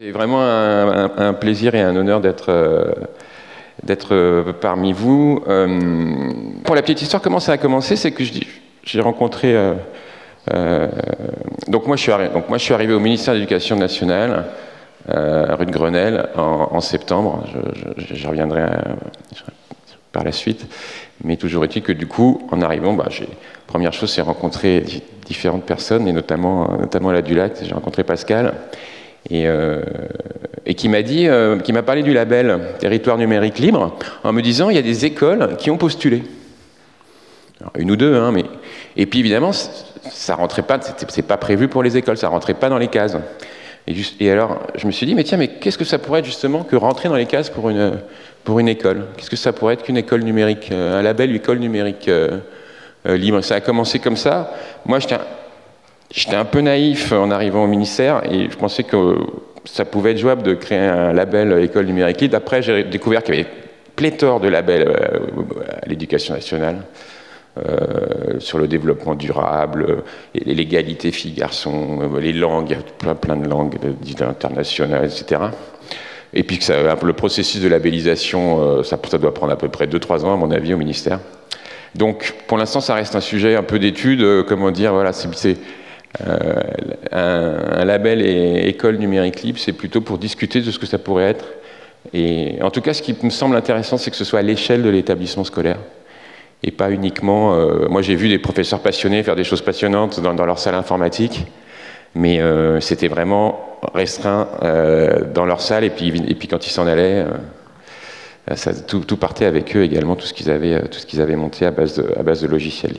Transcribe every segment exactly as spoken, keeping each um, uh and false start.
C'est vraiment un, un, un plaisir et un honneur d'être euh, d'être euh, parmi vous. Euh, pour la petite histoire, comment ça a commencé, c'est que j'ai rencontré... Euh, euh, donc, moi, je suis arrivé, donc moi je suis arrivé au ministère de l'Éducation nationale, euh, rue de Grenelle, en, en septembre. Je, je, je reviendrai à, par la suite. Mais toujours est-il que du coup, en arrivant, bah, j'ai, première chose, c'est rencontrer différentes personnes, et notamment, notamment à la Dulac, j'ai rencontré Pascal. Et, euh, et qui m'a dit, euh, qui m'a parlé du label Territoire numérique libre, en me disant il y a des écoles qui ont postulé. Alors, une ou deux, hein, mais et puis évidemment ça rentrait pas, c'est pas prévu pour les écoles, ça rentrait pas dans les cases. Et, juste, et alors je me suis dit mais tiens mais qu'est-ce que ça pourrait être justement que rentrer dans les cases pour une pour une école? Qu'est-ce que ça pourrait être qu'une école numérique, un label école numérique euh, euh, libre? Ça a commencé comme ça. Moi j'étais J'étais un peu naïf en arrivant au ministère et je pensais que ça pouvait être jouable de créer un label école numérique libre. Après, j'ai découvert qu'il y avait pléthore de labels à l'éducation nationale euh, sur le développement durable, l'égalité filles-garçons, les langues, il y a plein, plein de langues internationales, et cetera. Et puis que ça, le processus de labellisation, ça, ça doit prendre à peu près deux trois ans à mon avis au ministère. Donc pour l'instant, ça reste un sujet un peu d'étude. Comment dire, voilà, c'est... Euh, un, un label et école numérique libre, c'est plutôt pour discuter de ce que ça pourrait être. Et en tout cas, ce qui me semble intéressant, c'est que ce soit à l'échelle de l'établissement scolaire et pas uniquement. Euh, moi, j'ai vu des professeurs passionnés faire des choses passionnantes dans, dans leur salle informatique, mais euh, c'était vraiment restreint euh, dans leur salle. Et puis, et puis quand ils s'en allaient, euh, ça, tout, tout partait avec eux également, tout ce qu'ils avaient, tout ce qu'ils avaient monté à base de, à base de logiciels.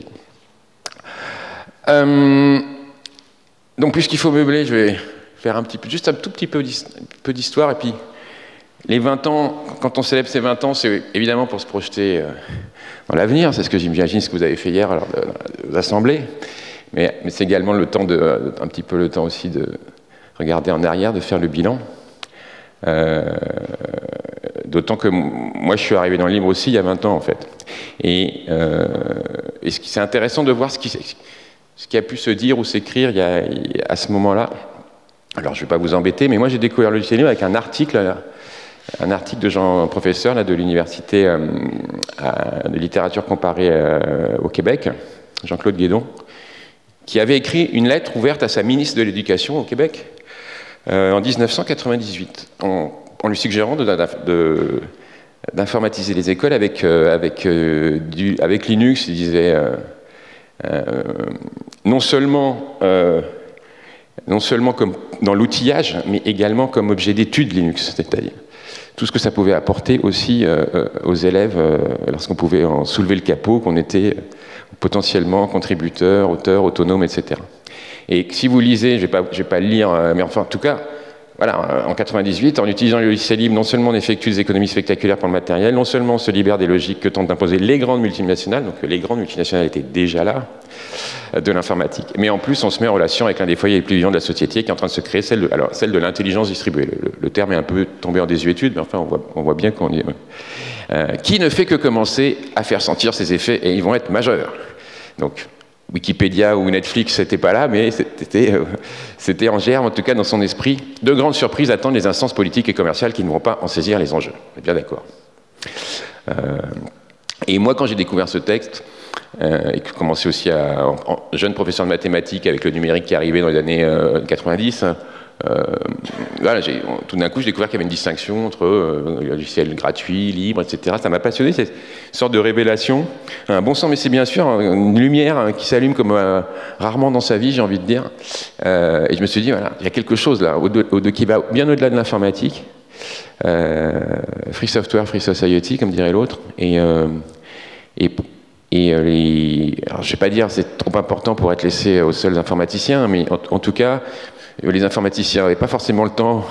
Euh, Donc, puisqu'il faut meubler, je vais faire un petit peu, juste un tout petit peu d'histoire. Et puis, les vingt ans, quand on célèbre ces vingt ans, c'est évidemment pour se projeter dans l'avenir. C'est ce que j'imagine, ce que vous avez fait hier lors de l'Assemblée. Mais, mais c'est également le temps de, un petit peu le temps aussi de regarder en arrière, de faire le bilan. Euh, D'autant que moi, je suis arrivé dans le libre aussi il y a vingt ans, en fait. Et, euh, et ce qui c'est intéressant de voir ce qui ce qui a pu se dire ou s'écrire il y a, à ce moment-là. Alors, je ne vais pas vous embêter, mais moi, j'ai découvert le logiciel libre avec un article, là, un article de Jean, professeur là, de l'université euh, de littérature comparée euh, au Québec, Jean-Claude Guédon, qui avait écrit une lettre ouverte à sa ministre de l'Éducation au Québec euh, en mille neuf cent quatre-vingt-dix-huit, en, en lui suggérant de, de, de, d'informatiser les écoles avec, euh, avec, euh, du, avec Linux. Il disait... Euh, Euh, non seulement, euh, non seulement comme dans l'outillage, mais également comme objet d'étude Linux, c'est-à-dire tout ce que ça pouvait apporter aussi euh, aux élèves euh, lorsqu'on pouvait en soulever le capot, qu'on était potentiellement contributeur, auteur, autonome, et cetera. Et si vous lisez, je ne vais pas, je vais pas le lire, mais enfin en tout cas, voilà, en quatre-vingt-dix-huit, en utilisant le logiciel libre, non seulement on effectue des économies spectaculaires pour le matériel, non seulement on se libère des logiques que tentent d'imposer les grandes multinationales, donc les grandes multinationales étaient déjà là, de l'informatique, mais en plus on se met en relation avec l'un des foyers les plus vivants de la société qui est en train de se créer, celle de, alors, celle de l'intelligence distribuée. Le, le terme est un peu tombé en désuétude, mais enfin on voit, on voit bien qu'on y est. Euh, qui ne fait que commencer à faire sentir ses effets, et ils vont être majeurs. Donc, Wikipédia ou Netflix, c'était pas là, mais c'était euh, en germe, en tout cas dans son esprit. De grandes surprises attendent les instances politiques et commerciales qui ne vont pas en saisir les enjeux. On est bien d'accord. Euh, et moi, quand j'ai découvert ce texte, euh, et que j'ai commencé aussi à, en, en jeune professeur de mathématiques avec le numérique qui arrivait dans les années euh, quatre-vingt-dix, euh, voilà, tout d'un coup, j'ai découvert qu'il y avait une distinction entre euh, le logiciel gratuit, libre, et cetera. Ça m'a passionné, cette sorte de révélation. Un bon sens, mais c'est bien sûr une lumière hein, qui s'allume comme euh, rarement dans sa vie, j'ai envie de dire. Euh, et je me suis dit, voilà, il y a quelque chose là, au de, au de, qui va bien au-delà de l'informatique. Euh, free software, free society, comme dirait l'autre. Et, euh, et, et les, alors, je ne vais pas dire c'est trop important pour être laissé aux seuls informaticiens, mais en, en tout cas, les informaticiens n'avaient pas forcément le temps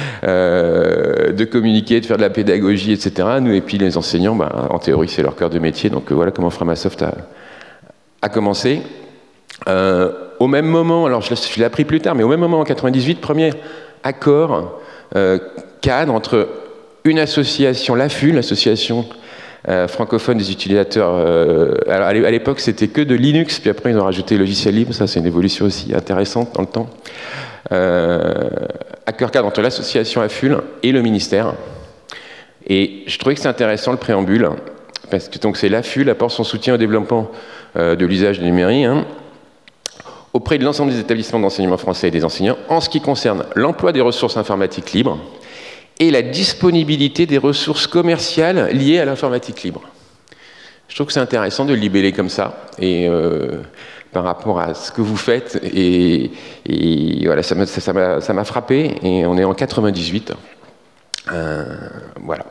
euh, de communiquer, de faire de la pédagogie, et cetera. Nous, et puis les enseignants, bah, en théorie, c'est leur cœur de métier. Donc euh, voilà comment Framasoft a, a commencé. Euh, au même moment, alors je, je l'ai appris plus tard, mais au même moment, en quatre-vingt-dix-huit, premier accord euh, cadre entre une association, l'A F U, l'association euh, francophone des utilisateurs. Euh, alors à l'époque, c'était que de Linux, puis après, ils ont rajouté logiciel libre. Ça, c'est une évolution aussi intéressante dans le temps. Euh, accord cadre entre l'association A F U L et le ministère. Et je trouvais que c'est intéressant le préambule, parce que donc c'est l'A F U L apporte son soutien au développement euh, de l'usage du numérique hein, auprès de l'ensemble des établissements d'enseignement français et des enseignants en ce qui concerne l'emploi des ressources informatiques libres et la disponibilité des ressources commerciales liées à l'informatique libre. Je trouve que c'est intéressant de le libeller comme ça, et euh, par rapport à ce que vous faites, et, et voilà, ça m'a ça, ça ça m'a frappé, et on est en quatre-vingt-dix-huit. Euh, voilà.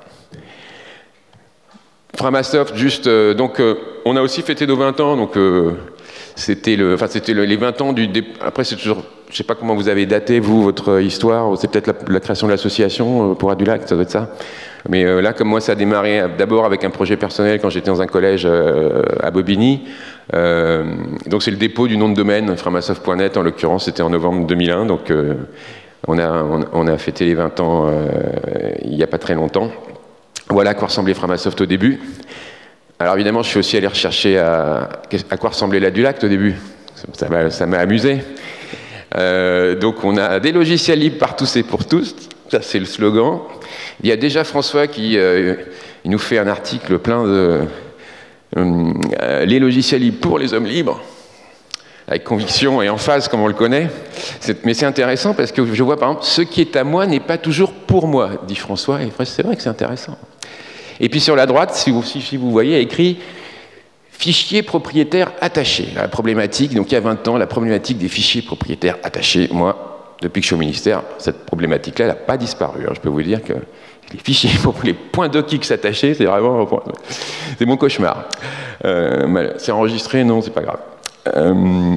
Framasoft, juste, euh, donc, euh, on a aussi fêté nos vingt ans, donc euh, c'était le, enfin, c'était le, les vingt ans du... Dé... Après, c'est toujours... Je ne sais pas comment vous avez daté, vous, votre histoire. C'est peut-être la, la création de l'association pour Adulac, ça doit être ça. Mais euh, là, comme moi, ça a démarré d'abord avec un projet personnel quand j'étais dans un collège euh, à Bobigny. Euh, donc c'est le dépôt du nom de domaine, framasoft point net, en l'occurrence, c'était en novembre deux mille un. Donc euh, on, a, on, on a fêté les vingt ans euh, il n'y a pas très longtemps. Voilà à quoi ressemblait Framasoft au début. Alors évidemment, je suis aussi allé rechercher à, à quoi ressemblait l'Adulac au début. Ça m'a amusé. Euh, donc on a des logiciels libres par tous et pour tous, ça c'est le slogan. Il y a déjà François qui euh, il nous fait un article plein de euh, les logiciels libres pour les hommes libres, avec conviction et emphase comme on le connaît. Mais c'est intéressant parce que je vois par exemple, ce qui est à moi n'est pas toujours pour moi, dit François, et c'est vrai que c'est intéressant. Et puis sur la droite, si vous, si vous voyez, écrit fichiers propriétaires attachés. La problématique, donc il y a vingt ans, la problématique des fichiers propriétaires attachés, moi, depuis que je suis au ministère, cette problématique-là, elle n'a pas disparu. Alors, je peux vous dire que les fichiers, les points docx attachés, c'est vraiment... C'est mon cauchemar. Euh, c'est enregistré? Non, c'est pas grave. Euh,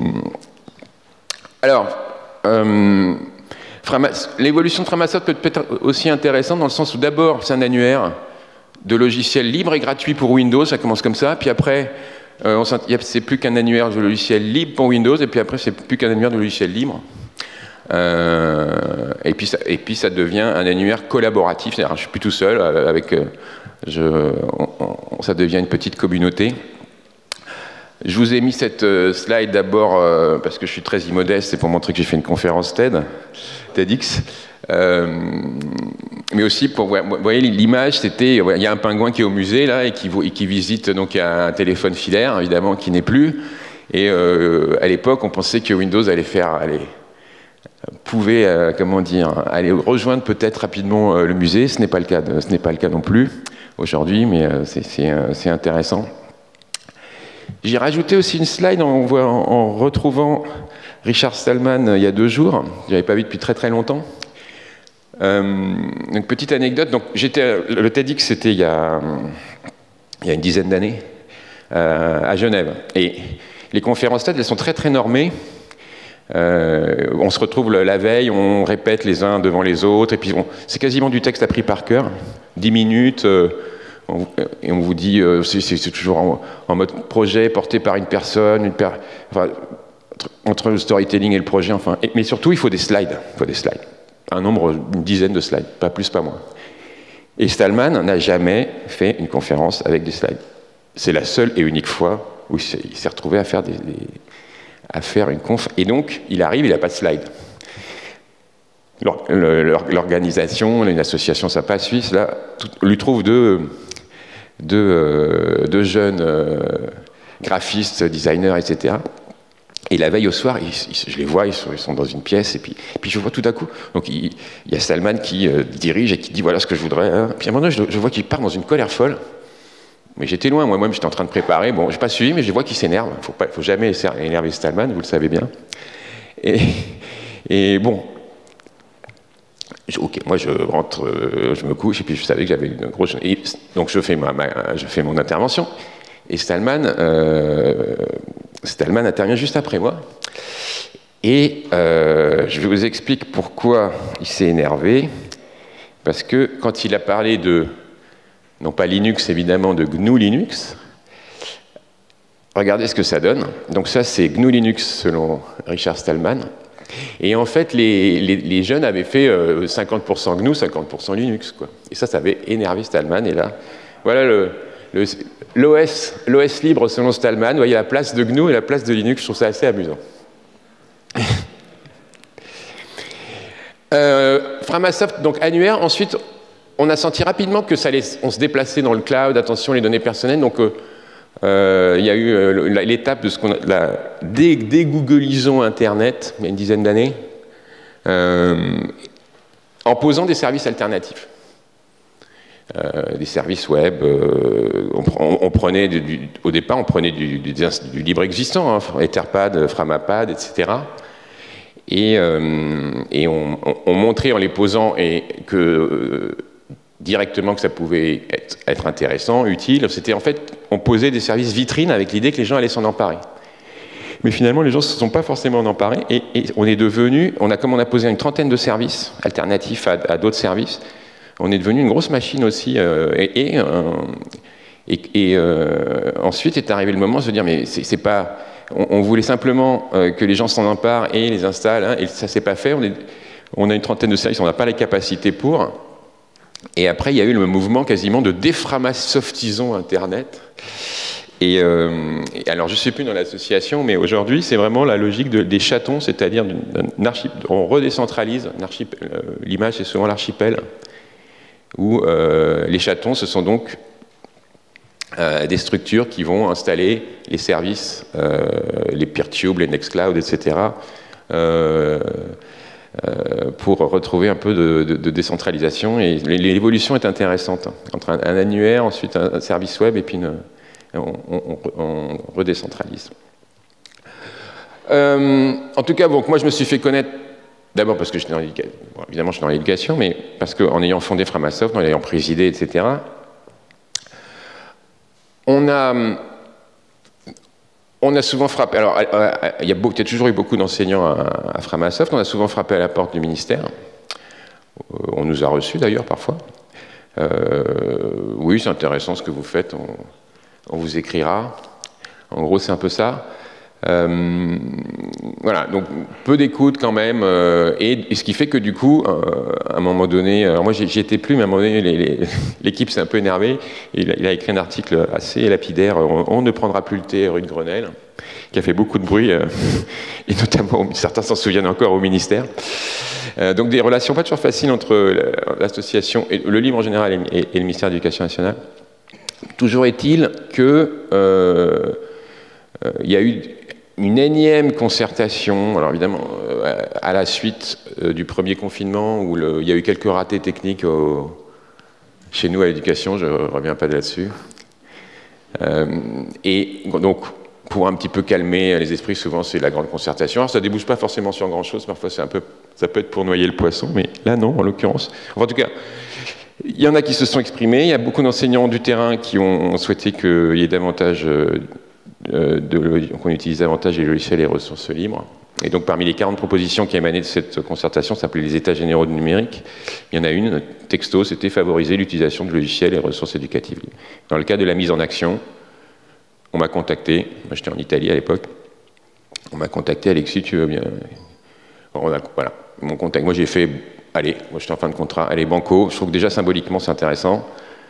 alors, euh, l'évolution de Framasoft peut être aussi intéressante dans le sens où d'abord, c'est un annuaire de logiciels libres et gratuits pour Windows, ça commence comme ça, puis après, euh, c'est plus qu'un annuaire de logiciels libres pour Windows, et puis après, c'est plus qu'un annuaire de logiciels libres. Euh, et, puis ça, et puis ça devient un annuaire collaboratif, c'est-à-dire je ne suis plus tout seul, avec, euh, je, on, on, ça devient une petite communauté. Je vous ai mis cette euh, slide d'abord euh, parce que je suis très immodeste, c'est pour montrer que j'ai fait une conférence TED, TEDx. Euh, mais aussi pour, vous voyez l'image, c'était, il y a un pingouin qui est au musée là et qui, et qui visite donc un téléphone filaire évidemment qui n'est plus, et euh, à l'époque on pensait que Windows allait faire, allait, pouvait euh, comment dire, aller rejoindre peut-être rapidement euh, le musée. Ce n'est pas le cas, de, ce n'est pas le cas non plus aujourd'hui, mais euh, c'est euh, intéressant. J'ai rajouté aussi une slide en, en, en retrouvant Richard Stallman euh, il y a deux jours, je l'avais pas vu depuis très très longtemps. Euh, une petite anecdote, donc j'étais, le TEDx c'était il y a, il y a une dizaine d'années euh, à Genève, et les conférences TED elles sont très très normées. Euh, on se retrouve la veille, on répète les uns devant les autres, et puis c'est quasiment du texte appris par cœur, dix minutes, euh, on, et on vous dit, euh, c'est toujours en, en mode projet porté par une personne, une per, enfin, entre le storytelling et le projet, enfin, et, mais surtout il faut des slides, il faut des slides. Un nombre, une dizaine de slides, pas plus, pas moins. Et Stallman n'a jamais fait une conférence avec des slides. C'est la seule et unique fois où il s'est retrouvé à faire, des, des, à faire une conf. Et donc, il arrive, il n'a pas de slides. L'organisation, une association sympa suisse, là, tout, lui trouve deux, deux, euh, deux jeunes euh, graphistes, designers, et cetera. Et la veille au soir, ils, ils, je les vois, ils sont, ils sont dans une pièce, et puis, et puis je vois tout à coup, donc il, il y a Stallman qui euh, dirige et qui dit voilà ce que je voudrais. Hein. Puis à un moment donné, je, je vois qu'il part dans une colère folle. Mais j'étais loin, moi-même, j'étais en train de préparer. Bon, je n'ai pas suivi, mais je vois qu'il s'énerve. Il ne faut, faut jamais énerver Stallman, vous le savez bien. Et, et bon, je, ok, moi je rentre, euh, je me couche, et puis je savais que j'avais une grosse. Et, donc je fais, ma, ma, je fais mon intervention. Et Stallman, euh, Stallman intervient juste après moi. Et euh, je vous explique pourquoi il s'est énervé. Parce que quand il a parlé de, non pas Linux évidemment, de G N U Linux, regardez ce que ça donne. Donc ça c'est G N U Linux selon Richard Stallman. Et en fait les, les, les jeunes avaient fait euh, cinquante pour cent G N U, cinquante pour cent Linux, quoi. Et ça, ça avait énervé Stallman. Et là, voilà le... L'O S libre selon Stallman, vous voyez la place de G N U et la place de Linux, je trouve ça assez amusant. Euh, Framasoft, donc annuaire. Ensuite, on a senti rapidement que ça allait, on se déplaçait dans le cloud, attention les données personnelles. Donc, euh, euh, il y a eu euh, l'étape de ce qu'on a, la dé, dégooglisons Internet, il y a une dizaine d'années, euh, en posant des services alternatifs. Euh, des services web, euh, on, on, on prenait du, du, au départ, on prenait du, du, du libre existant, hein, Etherpad, Framapad, et cetera. Et, euh, et on, on, on montrait en les posant et que euh, directement que ça pouvait être, être intéressant, utile. C'était en fait, on posait des services vitrines avec l'idée que les gens allaient s'en emparer. Mais finalement, les gens ne se sont pas forcément emparés et, et on est devenu, on a, comme on a posé une trentaine de services alternatifs à, à d'autres services, on est devenu une grosse machine aussi. Euh, et et, euh, et, et euh, ensuite est arrivé le moment de se dire, mais c'est pas... On, on voulait simplement euh, que les gens s'en emparent et les installent, hein, et ça ne s'est pas fait. On, est, on a une trentaine de services, on n'a pas les capacités pour. Et après, il y a eu le mouvement quasiment de déframasoftisons Internet. Et, euh, et alors, je ne suis plus dans l'association, mais aujourd'hui, c'est vraiment la logique de, des chatons, c'est-à-dire on redécentralise. Euh, L'image, c'est souvent l'archipel, où euh, les chatons, ce sont donc Euh, des structures qui vont installer les services, euh, les Peertube, les Nextcloud, et cetera, euh, euh, pour retrouver un peu de, de, de décentralisation. Et l'évolution est intéressante, entre un, un annuaire, ensuite un, un service web, et puis une, on, on, on redécentralise. Euh, en tout cas, bon, moi je me suis fait connaître, d'abord parce que je suis dans l'éducation, bon, évidemment je suis dans l'éducation, mais parce qu'en ayant fondé Framasoft, en ayant présidé, et cetera, On a, on a souvent frappé, alors il y, a beau, il y a toujours eu beaucoup d'enseignants à, à Framasoft, on a souvent frappé à la porte du ministère, on nous a reçus d'ailleurs parfois. Euh, oui, c'est intéressant ce que vous faites, on, on vous écrira, en gros c'est un peu ça. Euh, voilà, donc peu d'écoute quand même, euh, et, et ce qui fait que du coup, euh, à un moment donné, alors moi j'y étais plus, mais à un moment donné, l'équipe s'est un peu énervée, et il a, il a écrit un article assez lapidaire, on, on ne prendra plus le thé rue de Grenelle, qui a fait beaucoup de bruit, euh, et notamment, certains s'en souviennent encore au ministère. Euh, donc des relations pas toujours faciles entre l'association, et le livre en général, et, et le ministère de l'Éducation nationale. Toujours est-il que euh, euh, il y a eu une énième concertation, alors évidemment, euh, à la suite euh, du premier confinement, où le, il y a eu quelques ratés techniques au, chez nous à l'éducation, je ne reviens pas là-dessus. Euh, et donc, pour un petit peu calmer les esprits, souvent c'est la grande concertation. Alors ça ne débouche pas forcément sur grand-chose, parfois c'est un peu, ça peut être pour noyer le poisson, mais là non, en l'occurrence. Enfin, en tout cas, il y en a qui se sont exprimés, il y a beaucoup d'enseignants du terrain qui ont souhaité qu'il y ait davantage... Euh, qu'on utilise davantage les logiciels et les ressources libres. Et donc parmi les quarante propositions qui émanaient de cette concertation, ça s'appelait les États généraux du numérique, il y en a une, texto, c'était favoriser l'utilisation de logiciels et ressources éducatives libres. Dans le cas de la mise en action, on m'a contacté, moi j'étais en Italie à l'époque, on m'a contacté, Alexis, tu veux bien... On a, voilà, mon contact, moi j'ai fait, allez, moi j'étais en fin de contrat, allez, banco, je trouve que déjà symboliquement c'est intéressant,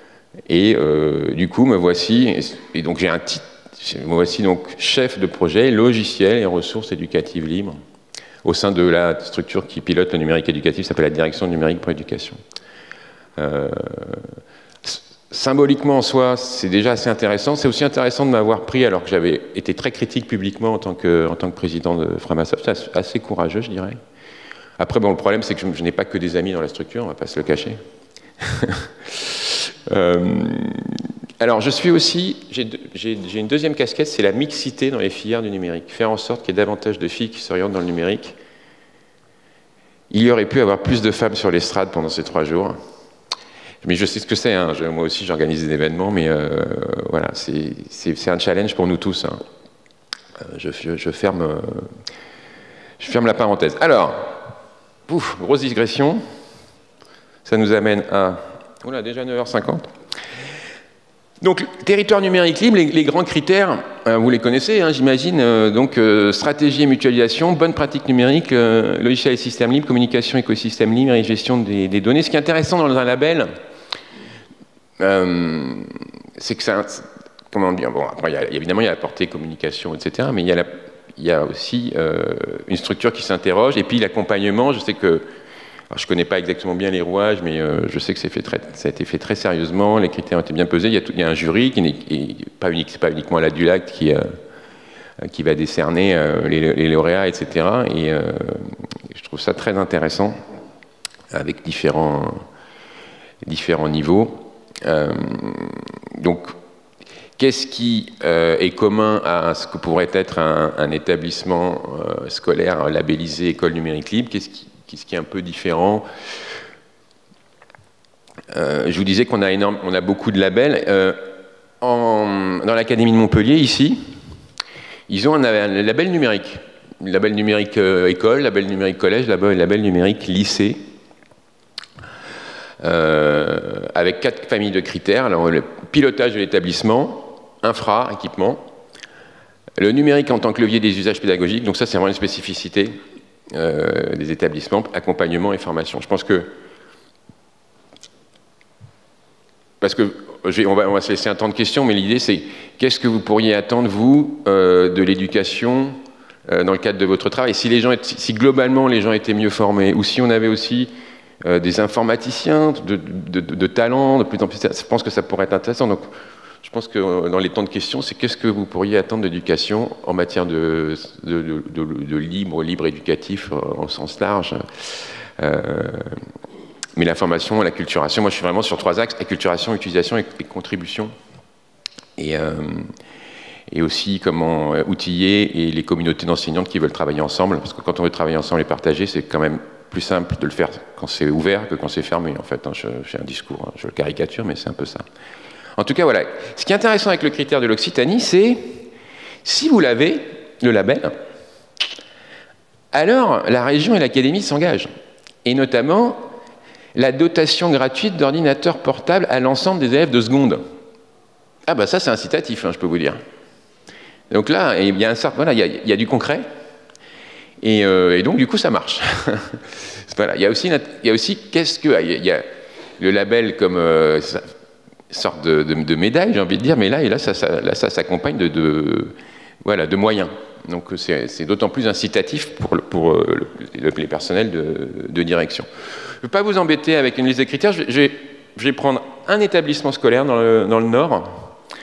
et euh, du coup me voici, et, et donc j'ai un titre. Moi voici donc chef de projet logiciel et ressources éducatives libres au sein de la structure qui pilote le numérique éducatif, ça s'appelle la Direction numérique pour l'éducation. Euh, symboliquement en soi, c'est déjà assez intéressant. C'est aussi intéressant de m'avoir pris alors que j'avais été très critique publiquement en tant que, en tant que président de Framasoft. C'est assez courageux, je dirais. Après, bon, le problème, c'est que je, je n'ai pas que des amis dans la structure, on ne va pas se le cacher. euh, Alors, je suis aussi, j'ai une deuxième casquette, c'est la mixité dans les filières du numérique. Faire en sorte qu'il y ait davantage de filles qui s'orientent dans le numérique. Il y aurait pu avoir plus de femmes sur l'estrade pendant ces trois jours. Mais je sais ce que c'est, hein. Moi aussi j'organise des événements, mais euh, voilà, c'est un challenge pour nous tous. Hein. Je, je, je, ferme, euh, je ferme la parenthèse. Alors, ouf, grosse digression. Ça nous amène à... Oula, déjà neuf heures cinquante. Donc, territoire numérique libre, les, les grands critères, euh, vous les connaissez, hein, j'imagine. Euh, donc, euh, stratégie et mutualisation, bonne pratique numérique, euh, logiciel et système libre, communication, écosystème libre et gestion des, des données. Ce qui est intéressant dans un label, euh, c'est que ça... Comment dire, bon, après, il y a, évidemment, il y a la portée communication, et cetera, mais il y a, la, il y a aussi euh, une structure qui s'interroge, et puis l'accompagnement, je sais que Alors, je ne connais pas exactement bien les rouages, mais euh, je sais que fait très, ça a été fait très sérieusement, les critères ont été bien pesés. Il y a, tout, il y a un jury, qui n'est pas, unique, c'est pas uniquement la Dulac qui, euh, qui va décerner euh, les, les lauréats, et cetera. Et euh, je trouve ça très intéressant, avec différents, différents niveaux. Euh, donc, qu'est-ce qui euh, est commun à ce que pourrait être un, un établissement euh, scolaire labellisé École numérique libre? Qu'est-ce qui, qu'est-ce qui est un peu différent? euh, Je vous disais qu'on a, énorme, on a beaucoup de labels. Euh, en, dans l'Académie de Montpellier, ici, ils ont un, un label numérique. Label numérique euh, école, label numérique collège, label, label numérique lycée. Euh, avec quatre familles de critères. Alors, le pilotage de l'établissement, infra, équipement, le numérique en tant que levier des usages pédagogiques, donc ça c'est vraiment une spécificité euh, des établissements, accompagnement et formation. Je pense que, parce que on va, on va se laisser un temps de questions, mais l'idée c'est qu'est-ce que vous pourriez attendre, vous, euh, de l'éducation euh, dans le cadre de votre travail, si, les gens, si globalement les gens étaient mieux formés, ou si on avait aussi Euh, des informaticiens de, de, de, de talent, de plus en plus. Je pense que ça pourrait être intéressant. Donc, je pense que euh, dans les temps de questions, c'est qu'est-ce que vous pourriez attendre d'éducation en matière de, de, de, de, de libre, libre éducatif euh, au sens large. Euh, mais la formation, la culturation, moi je suis vraiment sur trois axes, acculturation, utilisation et, et contribution. Et, euh, et aussi comment outiller et les communautés d'enseignantes qui veulent travailler ensemble, parce que quand on veut travailler ensemble et partager, c'est quand même plus simple de le faire quand c'est ouvert que quand c'est fermé, en fait. Je, j'ai un discours, hein, je le caricature, mais c'est un peu ça. En tout cas, voilà. Ce qui est intéressant avec le critère de l'Occitanie, c'est, si vous l'avez, le label, alors la région et l'académie s'engagent. Et notamment, la dotation gratuite d'ordinateurs portables à l'ensemble des élèves de seconde. Ah bah ça, c'est incitatif, hein, je peux vous dire. Donc là, il y a un certain, voilà, il y a, il y a du concret. Et, euh, et donc, du coup, ça marche. Voilà. Il y a aussi, il y a aussi qu'est-ce que... Il y a le label comme euh, sorte de, de, de médaille, j'ai envie de dire, mais là, et là, ça, ça, là, ça s'accompagne de, de, voilà, de moyens. Donc, c'est d'autant plus incitatif pour, pour le, le, les personnels de, de direction. Je ne vais pas vous embêter avec une liste de critères. Je, je, je vais prendre un établissement scolaire dans le, dans le Nord.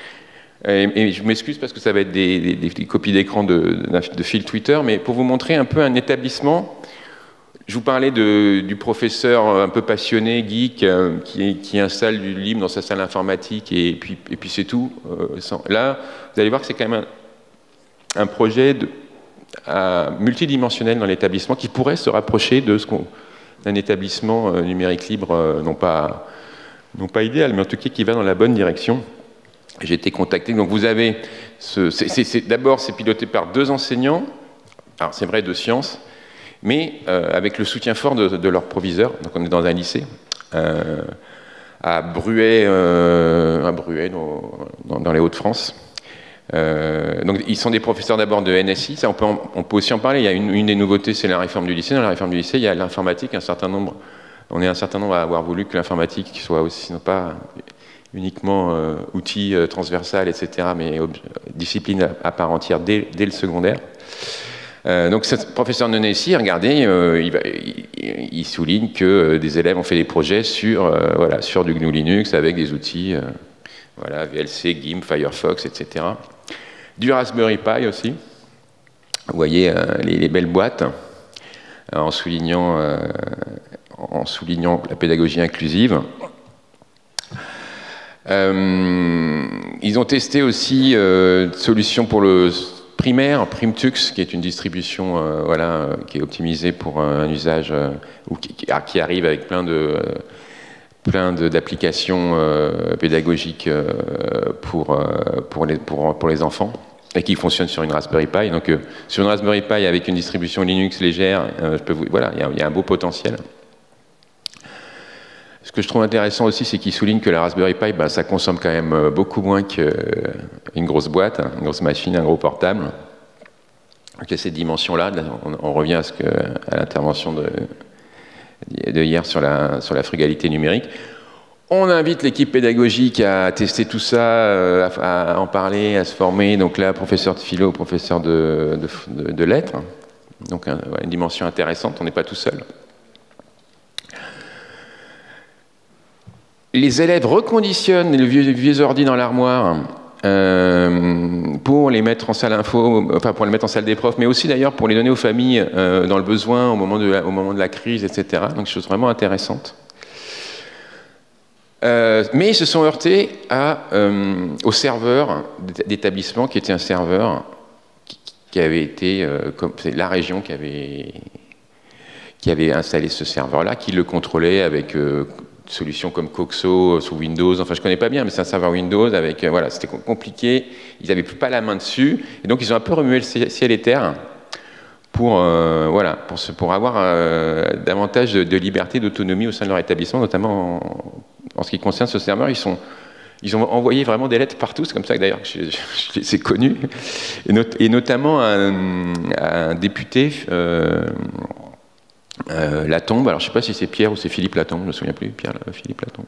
Et, et je m'excuse parce que ça va être des, des, des copies d'écran de, de, de fil Twitter, mais pour vous montrer un peu un établissement, je vous parlais de, du professeur un peu passionné, geek, euh, qui, qui installe du libre dans sa salle informatique et puis, et puis c'est tout. Euh, sans, là, vous allez voir que c'est quand même un, un projet de, à, multidimensionnel dans l'établissement qui pourrait se rapprocher de ce qu'on, d'un établissement euh, numérique libre, euh, non pas, non pas idéal, mais en tout cas qui va dans la bonne direction. J'ai été contacté, donc vous avez, ce, c'est, c'est, c'est, d'abord c'est piloté par deux enseignants, alors c'est vrai de sciences, mais euh, avec le soutien fort de, de leur proviseur, donc on est dans un lycée, euh, à Bruay, euh, à Bruay dans, dans, dans les Hauts-de-France. Euh, donc ils sont des professeurs d'abord de N S I, ça on peut, en, on peut aussi en parler, il y a une, une des nouveautés, c'est la réforme du lycée. Dans la réforme du lycée, il y a l'informatique, un certain nombre, on est un certain nombre à avoir voulu que l'informatique soit aussi, non pas uniquement euh, outil euh, transversal, et cetera, mais euh, discipline à, à part entière dès, dès le secondaire. Euh, donc, ce professeur de N S I, regardez, euh, il, il, il souligne que euh, des élèves ont fait des projets sur, euh, voilà, sur du G N U Linux avec des outils, euh, voilà, V L C, GIMP, Firefox, et cetera. Du Raspberry Pi aussi. Vous voyez euh, les, les belles boîtes, euh, en soulignant, euh, en soulignant la pédagogie inclusive. Euh, ils ont testé aussi euh, une solution pour le primaire, Primtux, qui est une distribution euh, voilà, euh, qui est optimisée pour un usage euh, ou qui, qui arrive avec plein de euh, plein d'applications euh, pédagogiques euh, pour, euh, pour, les, pour, pour les enfants et qui fonctionne sur une Raspberry Pi. Donc euh, sur une Raspberry Pi avec une distribution Linux légère, euh, je peux vous, voilà, il y, y a un beau potentiel. Ce que je trouve intéressant aussi, c'est qu'il souligne que la Raspberry Pi, bah, ça consomme quand même beaucoup moins qu'une grosse boîte, une grosse machine, un gros portable. Donc il y a cette dimension-là, on, on revient à, ce que, à l'intervention de, de hier sur la, sur la frugalité numérique. On invite l'équipe pédagogique à tester tout ça, à, à en parler, à se former. Donc là, professeur de philo, professeur de, de, de, de lettres. Donc une dimension intéressante, on n'est pas tout seul. les élèves reconditionnent les vieux, vieux ordi dans l'armoire euh, pour les mettre en salle info, enfin pour les mettre en salle des profs, mais aussi d'ailleurs pour les donner aux familles euh, dans le besoin au moment de la, au moment de la crise, et cetera. Donc, chose vraiment intéressante. Euh, mais ils se sont heurtés à, euh, au serveur d'établissement qui était un serveur qui, qui avait été, euh, comme c'est la région qui avait, qui avait installé ce serveur-là, qui le contrôlait avec euh, solutions comme Coxo sous Windows. Enfin, je connais pas bien, mais c'est un serveur Windows avec, euh, voilà, c'était compliqué. Ils n'avaient plus pas la main dessus, et donc ils ont un peu remué le ciel et terre pour, euh, voilà, pour, se, pour avoir euh, davantage de, de liberté, d'autonomie au sein de leur établissement, notamment en, en ce qui concerne ce serveur. Ils, sont, ils ont envoyé vraiment des lettres partout, c'est comme ça que d'ailleurs je, je, je les ai connus, et, not, et notamment un, un député, euh, euh, Latombe, alors je ne sais pas si c'est Pierre ou c'est Philippe Latombe, je ne me souviens plus, Pierre, Philippe Latombe,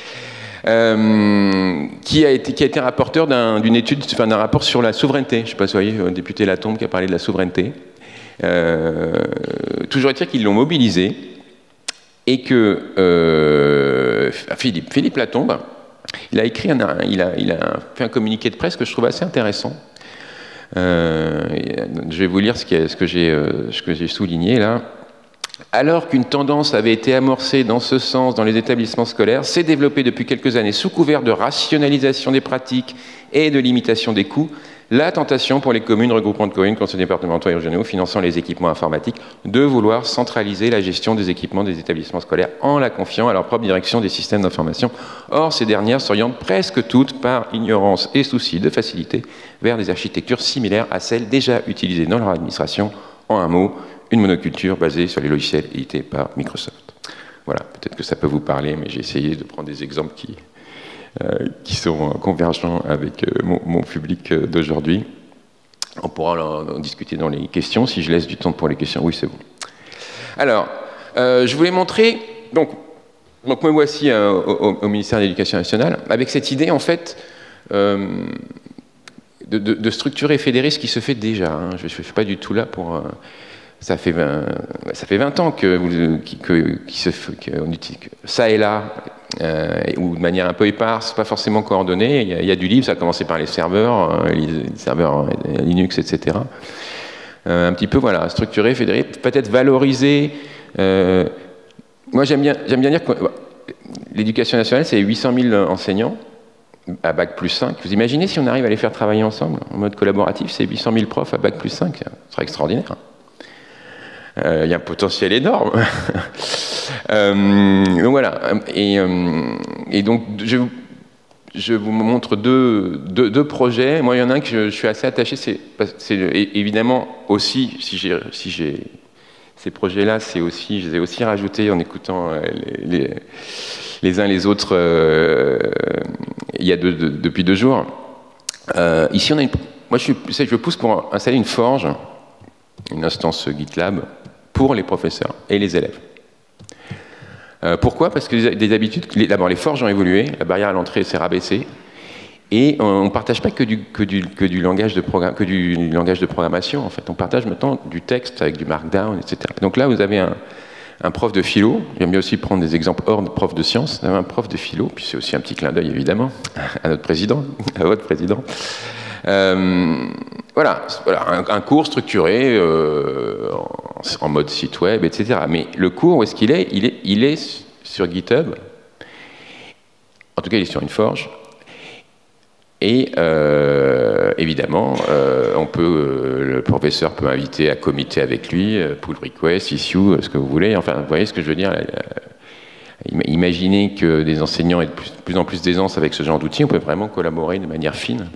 euh, qui, a été, qui a été rapporteur d'une étude, enfin d'un rapport sur la souveraineté. Je ne sais pas si vous voyez, un député Latombe qui a parlé de la souveraineté. Euh, toujours est-il qu'ils l'ont mobilisé et que euh, Philippe, Philippe Latombe, il a écrit, un, il, a, il a fait un communiqué de presse que je trouve assez intéressant. Euh, je vais vous lire ce, ce que j'ai euh, souligné là. Alors qu'une tendance avait été amorcée dans ce sens dans les établissements scolaires, s'est développée depuis quelques années sous couvert de rationalisation des pratiques et de limitation des coûts, la tentation pour les communes, regroupements de communes, conseils départementaux et régionaux finançant les équipements informatiques de vouloir centraliser la gestion des équipements des établissements scolaires en la confiant à leur propre direction des systèmes d'information. Or, ces dernières s'orientent presque toutes par ignorance et souci de facilité vers des architectures similaires à celles déjà utilisées dans leur administration. En un mot, une monoculture basée sur les logiciels édités par Microsoft. Voilà, peut-être que ça peut vous parler, mais j'ai essayé de prendre des exemples qui... Euh, qui sont convergents avec euh, mon, mon public euh, d'aujourd'hui. On pourra en, en discuter dans les questions, si je laisse du temps pour les questions. Oui, c'est bon. Alors, euh, je voulais montrer... Donc, donc me voici euh, au, au ministère de l'Éducation nationale, avec cette idée, en fait, euh, de, de, de structurer et fédérer ce qui se fait déjà. Hein. Je ne suis pas du tout là pour... Euh, ça, fait vingt, ça fait vingt ans que, que, qui se, que, on utilise, que ça et là... Euh, ou de manière un peu éparse, pas forcément coordonnée. Il y a, il y a du livre, ça a commencé par les serveurs, euh, les, les serveurs Linux, et cetera. Euh, un petit peu, voilà, structuré, fédéré, peut-être valorisé. Euh, moi, j'aime bien, j'aime bien dire que l'éducation nationale, c'est huit cent mille enseignants à bac plus cinq. Vous imaginez si on arrive à les faire travailler ensemble, en mode collaboratif, c'est huit cent mille profs à bac plus cinq, ce serait extraordinaire. Euh, il y a un potentiel énorme. euh, donc voilà. Et, euh, et donc, je, je vous montre deux, deux, deux projets. Moi, il y en a un que je, je suis assez attaché. C'est évidemment aussi, si j'ai si j'ai ces projets-là, c'est aussi, je les ai aussi rajoutés en écoutant les, les, les uns les autres euh, il y a deux, deux, depuis deux jours. Euh, ici, on a une. Moi, je, suis, je pousse pour installer une forge, une instance GitLab, pour les professeurs et les élèves. Euh, pourquoi? Parce que des, des habitudes, d'abord les forges ont évolué, la barrière à l'entrée s'est rabaissée, et on ne partage pas que du, que, du, que, du langage de programme, que du langage de programmation, en fait. On partage maintenant du texte avec du markdown, et cetera. Donc là, vous avez un, un prof de philo, j'aime bien aussi prendre des exemples hors de prof de sciences, vous avez un prof de philo, puis c'est aussi un petit clin d'œil évidemment à notre président, à votre président. Euh, voilà, voilà un, un cours structuré euh, en, en mode site web, et cetera. Mais le cours, où est-ce qu'il est, il est Il est sur GitHub. En tout cas, il est sur une forge. Et euh, évidemment, euh, on peut, euh, le professeur peut inviter à comité avec lui, euh, pull request, issue, euh, ce que vous voulez. Enfin, vous voyez ce que je veux dire. euh, Imaginez que des enseignants aient de plus, plus en plus d'aisance avec ce genre d'outils. On peut vraiment collaborer de manière fine.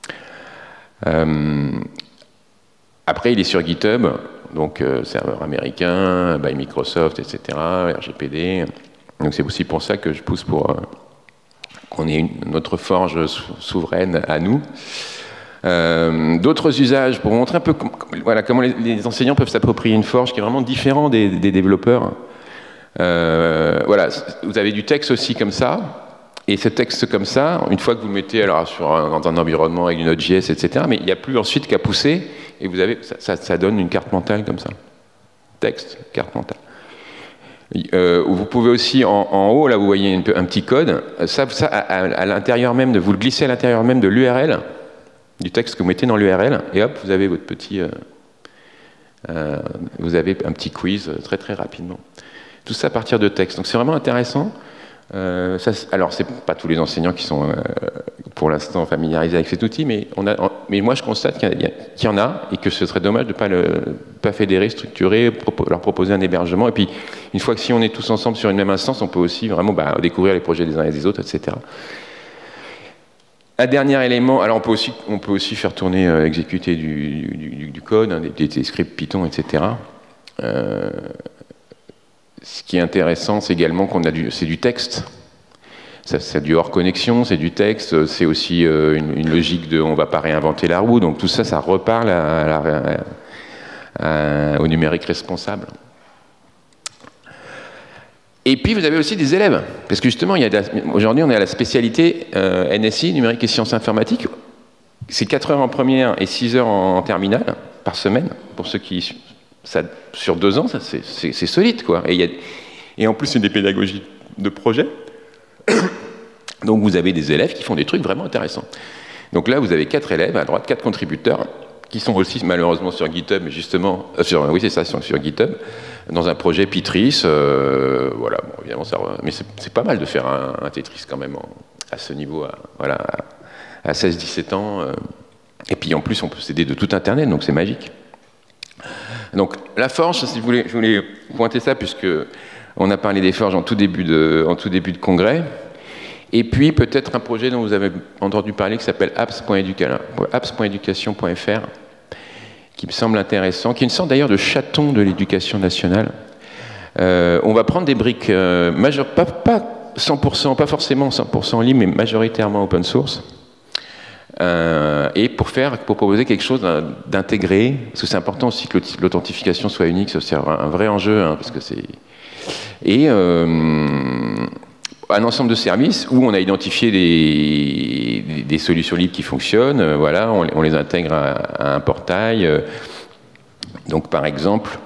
Euh, après, il est sur GitHub, donc euh, serveur américain, by Microsoft, et cetera, R G P D. Donc c'est aussi pour ça que je pousse pour euh, qu'on ait une, notre forge sou souveraine à nous. Euh, D'autres usages, pour vous montrer un peu com voilà, comment les, les enseignants peuvent s'approprier une forge qui est vraiment différente des, des développeurs. Euh, voilà, vous avez du texte aussi comme ça. Et ce texte comme ça, une fois que vous le mettez alors, sur un, dans un environnement avec du Node.js, et cetera, mais il n'y a plus ensuite qu'à pousser, et vous avez, ça, ça, ça donne une carte mentale comme ça. Texte, carte mentale. Euh, vous pouvez aussi, en, en haut, là, vous voyez une, un petit code. Ça, ça à, à l'intérieur même, de, vous le glissez à l'intérieur même de l'U R L, du texte que vous mettez dans l'U R L, et hop, vous avez votre petit... Euh, euh, vous avez un petit quiz très très rapidement. Tout ça à partir de texte. Donc c'est vraiment intéressant. Euh, ça, alors, c'est pas tous les enseignants qui sont, euh, pour l'instant, familiarisés avec cet outil, mais, on a, mais moi, je constate qu'il y, qu'il y en a, et que ce serait dommage de ne pas, le, pas fédérer, structurer, propo, leur proposer un hébergement. Et puis, une fois que si on est tous ensemble sur une même instance, on peut aussi vraiment bah, découvrir les projets des uns et des autres, et cetera. Un dernier élément, alors on peut aussi, on peut aussi faire tourner, euh, exécuter du, du, du code, hein, des, des scripts Python, et cetera. Euh, Ce qui est intéressant, c'est également qu'on a du, c'est du texte. C'est du hors connexion, c'est du texte, c'est aussi euh, une, une logique de on ne va pas réinventer la roue. Donc tout ça, ça reparle à, à la, à, à, au numérique responsable. Et puis vous avez aussi des élèves, parce que justement, aujourd'hui, on est à la spécialité euh, N S I, numérique et sciences informatiques. C'est quatre heures en première et six heures en, en terminale par semaine, pour ceux qui... Ça, sur deux ans, c'est solide, quoi. Et, y a, et en plus, c'est des pédagogies de projet. Donc, vous avez des élèves qui font des trucs vraiment intéressants. Donc là, vous avez quatre élèves, à droite, quatre contributeurs, qui sont aussi, malheureusement, sur GitHub, mais justement, euh, sur, oui, c'est ça, sur, sur GitHub, dans un projet Pitris. Euh, voilà, bon, évidemment, ça, mais c'est pas mal de faire un, un Tetris, quand même, en, à ce niveau, à, voilà, à seize dix-sept ans. Euh, et puis, en plus, on peut s'aider de tout Internet, donc c'est magique. Donc la forge, si vous voulez, je voulais pointer ça puisque on a parlé des forges en tout début de, en tout début de congrès. Et puis peut-être un projet dont vous avez entendu parler qui s'appelle apps point éducation point F R, qui me semble intéressant, qui est une sorte d'ailleurs de chaton de l'éducation nationale. Euh, on va prendre des briques euh, majeures, pas, pas cent pour cent, pas forcément cent pour cent en ligne, mais majoritairement open source. Euh, et pour faire, pour proposer quelque chose d'intégré, parce que c'est important aussi que l'authentification soit unique, c'est un, un vrai enjeu, hein, parce que c'est et euh, un ensemble de services où on a identifié des, des, des solutions libres qui fonctionnent, euh, voilà, on, on les intègre à, à un portail. Euh, donc par exemple,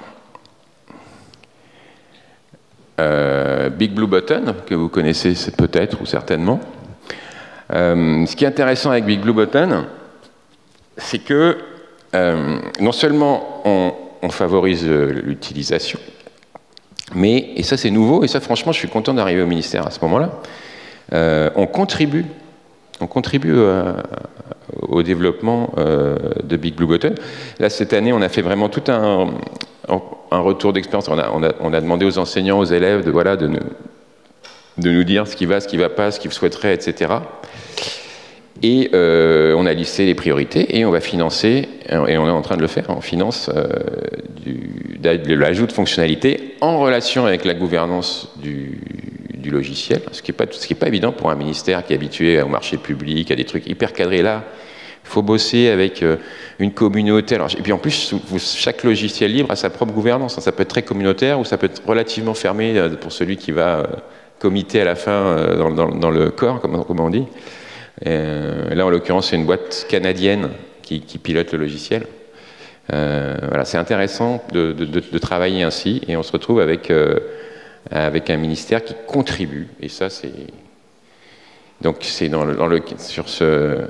euh, Big Blue Button, que vous connaissez peut-être ou certainement. Euh, ce qui est intéressant avec Big Blue Button, c'est que euh, non seulement on, on favorise l'utilisation, mais, et ça c'est nouveau, et ça franchement je suis content d'arriver au ministère à ce moment-là, euh, on contribue, on contribue euh, au développement euh, de Big Blue Button. Là cette année on a fait vraiment tout un, un retour d'expérience, on a, on, a, on a demandé aux enseignants, aux élèves de, voilà, de, nous, de nous dire ce qui va, ce qui ne va pas, ce qu'ils souhaiteraient, et cetera. Et euh, on a listé les priorités et on va financer, et on est en train de le faire, on finance euh, du, de l'ajout de fonctionnalités en relation avec la gouvernance du, du logiciel, ce qui n'est pas, pas évident pour un ministère qui est habitué au marché public, à des trucs hyper cadrés. Là, il faut bosser avec euh, une communauté. Alors, et puis en plus, vous, chaque logiciel libre a sa propre gouvernance. Ça peut être très communautaire ou ça peut être relativement fermé euh, pour celui qui va euh, commiter à la fin euh, dans, dans, dans le corps, comme, comme on dit. Euh, là, en l'occurrence, c'est une boîte canadienne qui, qui pilote le logiciel. Euh, voilà, c'est intéressant de, de, de, de travailler ainsi, et on se retrouve avec, euh, avec un ministère qui contribue. Et ça, c'est donc c'est dans le, dans le sur ce euh,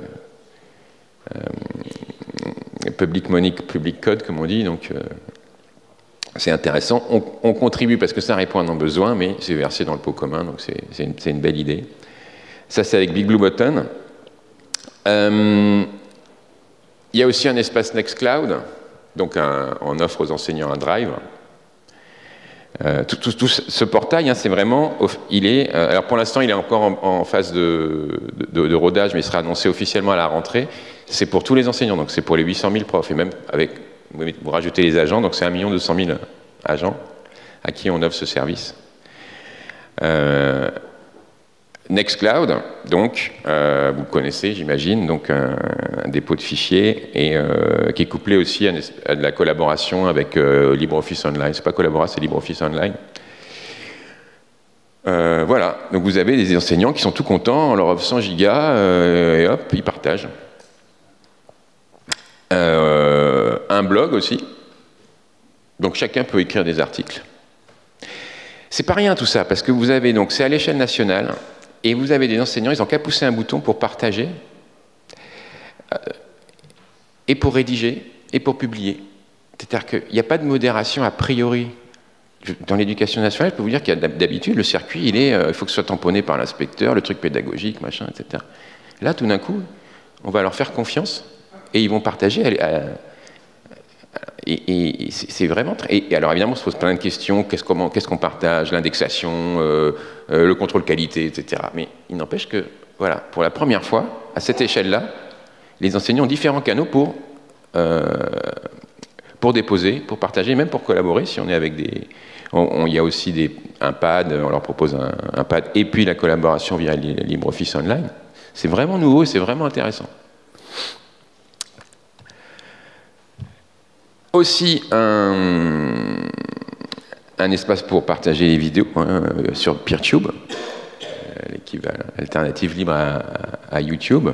public money, public code, comme on dit. Donc euh, c'est intéressant. On, on contribue parce que ça répond à nos besoins, mais c'est versé dans le pot commun, donc c'est une, une belle idée. Ça, c'est avec Big Blue Button. Euh, il y a aussi un espace Nextcloud, donc un, on offre aux enseignants un drive. Euh, tout, tout, tout ce portail, hein, c'est vraiment, il est, euh, alors pour l'instant, il est encore en, en phase de, de, de rodage, mais il sera annoncé officiellement à la rentrée. C'est pour tous les enseignants, donc c'est pour les huit cent mille profs, et même avec, vous rajoutez les agents, donc c'est un million deux cent mille agents à qui on offre ce service. Euh, Nextcloud, donc, euh, vous le connaissez, j'imagine, donc un, un dépôt de fichiers et euh, qui est couplé aussi à, à de la collaboration avec euh, LibreOffice Online. C'est pas collaboration, c'est LibreOffice Online. Euh, voilà, donc vous avez des enseignants qui sont tout contents, on leur offre cent gigas euh, et hop, ils partagent. Euh, un blog aussi, donc chacun peut écrire des articles. C'est pas rien tout ça, parce que vous avez donc, c'est à l'échelle nationale, et vous avez des enseignants, ils n'ont qu'à pousser un bouton pour partager, euh, et pour rédiger, et pour publier. C'est-à-dire qu'il n'y a pas de modération a priori. Dans l'éducation nationale, je peux vous dire qu'il y a d'habitude, le circuit, il est, euh, il faut que ce soit tamponné par l'inspecteur, le truc pédagogique, machin, et cetera. Là, tout d'un coup, on va leur faire confiance, et ils vont partager. À, à, et et c'est vraiment très... Et alors, évidemment, on se pose plein de questions. Qu'est-ce qu'on qu'est-ce qu'on partage? L'indexation, euh, euh, le contrôle qualité, et cetera. Mais il n'empêche que, voilà, pour la première fois, à cette échelle-là, les enseignants ont différents canaux pour... Euh, pour déposer, pour partager, même pour collaborer, si on est avec des... Il y a aussi des, un pad, on leur propose un, un pad, et puis la collaboration via LibreOffice Online. C'est vraiment nouveau et c'est vraiment intéressant. Aussi, un, un espace pour partager les vidéos hein, sur Peertube, l'équivalent alternative libre à, à YouTube.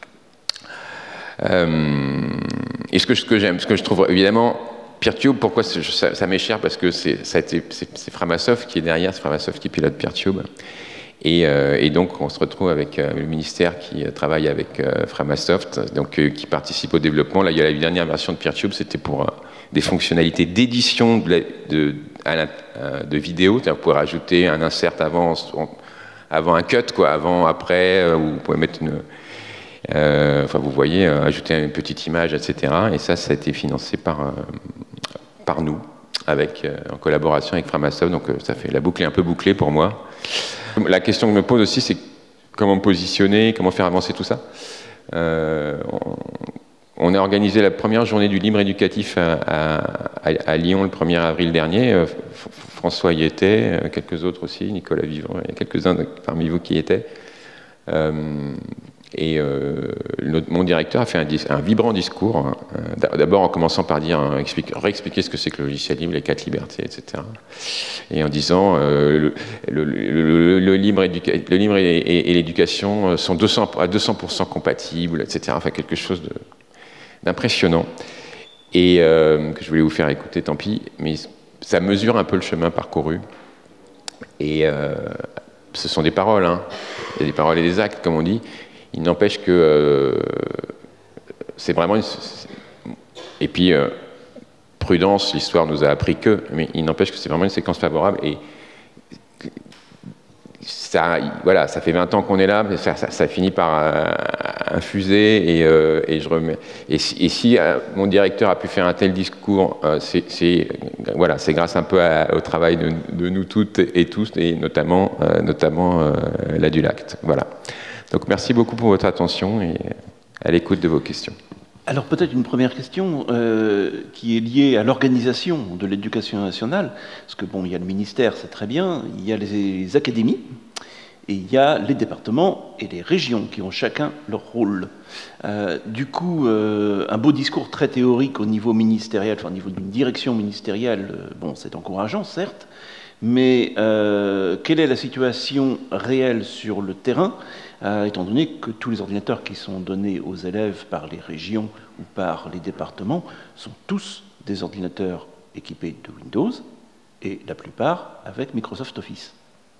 Euh, et ce que, ce que j'aime, ce que je trouve évidemment, Peertube, pourquoi ça, ça m'est cher? Parce que c'est Framasoft qui est derrière, c'est Framasoft qui pilote Peertube. Et, euh, et donc on se retrouve avec euh, le ministère qui euh, travaille avec euh, Framasoft, donc euh, qui participe au développement. Là, il y a la dernière version de Peertube, c'était pour euh, des fonctionnalités d'édition de, de, de vidéos. Vous pouvez rajouter un insert avant, avant un cut, quoi, avant, après, euh, ou vous pouvez mettre une... Euh, enfin, vous voyez, euh, ajouter une petite image, et cetera. Et ça, ça a été financé par, euh, par nous, avec, euh, en collaboration avec Framasoft. Donc, euh, ça fait la boucle est un peu bouclée pour moi. La question que je me pose aussi, c'est comment me positionner, comment faire avancer tout ça. Euh, on, on a organisé la première journée du libre éducatif à, à, à Lyon le premier avril dernier. Euh, François y était, euh, quelques autres aussi, Nicolas Vivant, il y a quelques-uns parmi vous qui y étaient. Euh, Et euh, notre, mon directeur a fait un, un vibrant discours, hein, d'abord en commençant par dire, hein, explique, réexpliquer ce que c'est que le logiciel libre, les quatre libertés, et cetera. Et en disant euh, le, le, le, le libre, éduca le libre et, et, et l'éducation sont deux cents, à deux cents pour cent compatibles, et cetera. Enfin, quelque chose d'impressionnant. Et euh, que je voulais vous faire écouter, tant pis, mais ça mesure un peu le chemin parcouru. Et euh, ce sont des paroles, hein. Il y a des paroles et des actes, comme on dit. Il n'empêche que euh, c'est vraiment une... Et puis, euh, prudence, l'histoire nous a appris que, mais il n'empêche que c'est vraiment une séquence favorable. Et ça, voilà, ça fait vingt ans qu'on est là, mais ça, ça, ça finit par euh, infuser. Et, euh, et, je remets... et si, et si euh, mon directeur a pu faire un tel discours, euh, c'est voilà, c'est grâce un peu à, au travail de, de nous toutes et tous, et notamment, euh, notamment euh, l'Adulacte. Voilà. Donc merci beaucoup pour votre attention et à l'écoute de vos questions. Alors peut-être une première question euh, qui est liée à l'organisation de l'éducation nationale, parce que bon, il y a le ministère, c'est très bien, il y a les, les académies, et il y a les départements et les régions qui ont chacun leur rôle. Euh, du coup, euh, un beau discours très théorique au niveau ministériel, enfin au niveau d'une direction ministérielle, euh, bon, c'est encourageant, certes, mais euh, quelle est la situation réelle sur le terrain, euh, étant donné que tous les ordinateurs qui sont donnés aux élèves par les régions ou par les départements sont tous des ordinateurs équipés de Windows, et la plupart avec Microsoft Office?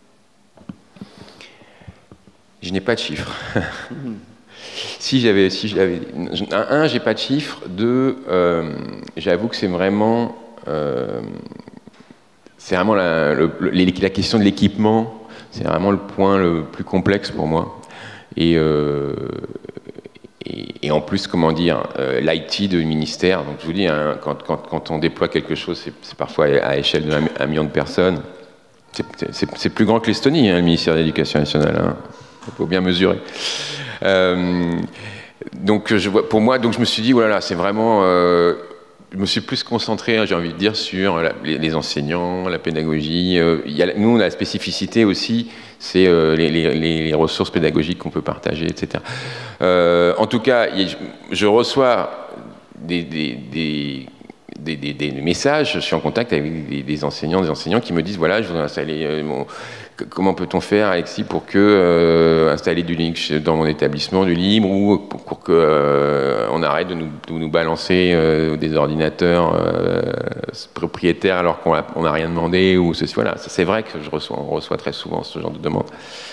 Je n'ai pas de chiffres. Si j'avais, si j'avais, un, j'ai pas de chiffres. Deux, euh, j'avoue que c'est vraiment, euh, c'est vraiment la, le, la question de l'équipement. C'est vraiment le point le plus complexe pour moi. Et, euh, et, et en plus, comment dire, euh, l'I T du ministère. Donc je vous dis, hein, quand, quand, quand on déploie quelque chose, c'est parfois à échelle d'un un million de personnes. C'est plus grand que l'Estonie, hein, le ministère de l'Éducation nationale. Hein. Il faut bien mesurer. Euh, donc, je, pour moi, donc je me suis dit, voilà, c'est vraiment... Euh, je me suis plus concentré, hein, j'ai envie de dire, sur la, les, les enseignants, la pédagogie. Euh, il y a, nous, on a la spécificité aussi, c'est euh, les, les, les ressources pédagogiques qu'on peut partager, et cetera. Euh, en tout cas, je reçois des, des, des, des, des, des messages, je suis en contact avec des, des enseignants, des enseignants qui me disent, voilà, je voudrais installer, euh, mon, comment peut-on faire, Alexis, pour que euh, installer du Linux dans mon établissement, du libre, ou pour, pour que euh, on arrête de nous, de nous balancer euh, des ordinateurs euh, propriétaires alors qu'on n'a rien demandé, ou ceci, voilà. C'est vrai que je reçois, on reçoit très souvent ce genre de demandes.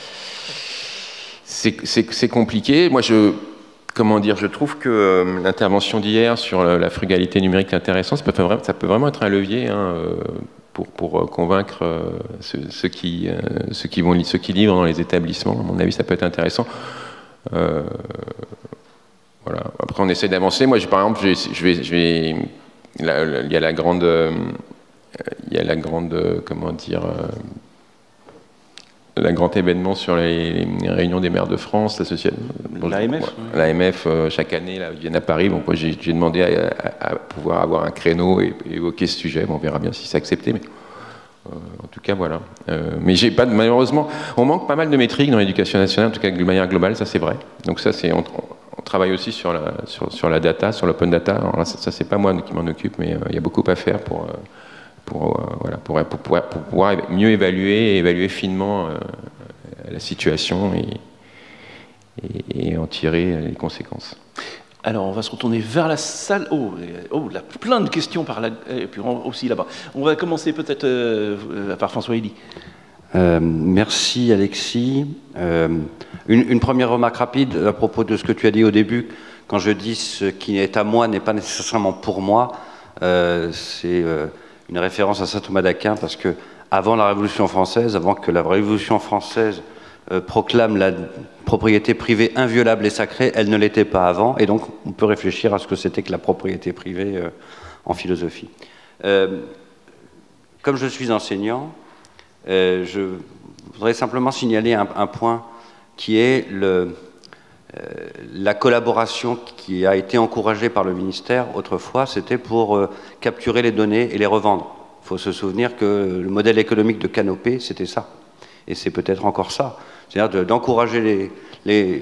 C'est compliqué. Moi, je, comment dire, je trouve que euh, l'intervention d'hier sur la, la frugalité numérique est intéressante. Ça peut, vraiment, ça peut vraiment être un levier hein, euh, pour, pour euh, convaincre euh, ceux, ceux, qui, euh, ceux, qui vont, ceux qui livrent dans les établissements. À mon avis, ça peut être intéressant. Euh, voilà. Après, on essaie d'avancer. Moi, je, par exemple, je, je vais, je vais, là, là, il y a la grande, euh, il y a la grande, euh, comment dire. Euh, un grand événement sur les, les réunions des maires de France, l'A M F, ouais. L'A M F euh, chaque année, là, ils viennent à Paris. Bon, moi, j'ai demandé à, à, à pouvoir avoir un créneau et, et évoquer ce sujet. Bon, on verra bien si c'est accepté, mais euh, en tout cas, voilà. Euh, mais j'ai pas, malheureusement, on manque pas mal de métriques dans l'éducation nationale, en tout cas de manière globale, ça c'est vrai. Donc ça, c'est on, on travaille aussi sur la, sur, sur la data, sur l'open data. Alors là, ça, ça c'est pas moi qui m'en occupe, mais euh, il y a beaucoup à faire pour. Euh, Pour, euh, voilà, pour, pour, pour, pour pouvoir mieux évaluer et évaluer finement euh, la situation et, et, et en tirer les conséquences. Alors, on va se retourner vers la salle. Oh, oh là, plein de questions par là, et puis aussi là-bas. On va commencer peut-être euh, par François Elie. Euh, merci Alexis. Euh, une, une première remarque rapide à propos de ce que tu as dit au début. Quand je dis ce qui est à moi n'est pas nécessairement pour moi, euh, c'est... Euh, une référence à saint Thomas d'Aquin, parce que avant la Révolution française, avant que la Révolution française euh, proclame la propriété privée inviolable et sacrée, elle ne l'était pas avant, et donc on peut réfléchir à ce que c'était que la propriété privée euh, en philosophie. Euh, comme je suis enseignant, euh, je voudrais simplement signaler un, un point qui est le, euh, la collaboration qui a été encouragée par le ministère autrefois, c'était pour euh, capturer les données et les revendre. Il faut se souvenir que le modèle économique de Canopé, c'était ça. Et c'est peut-être encore ça. C'est-à-dire d'encourager les, les,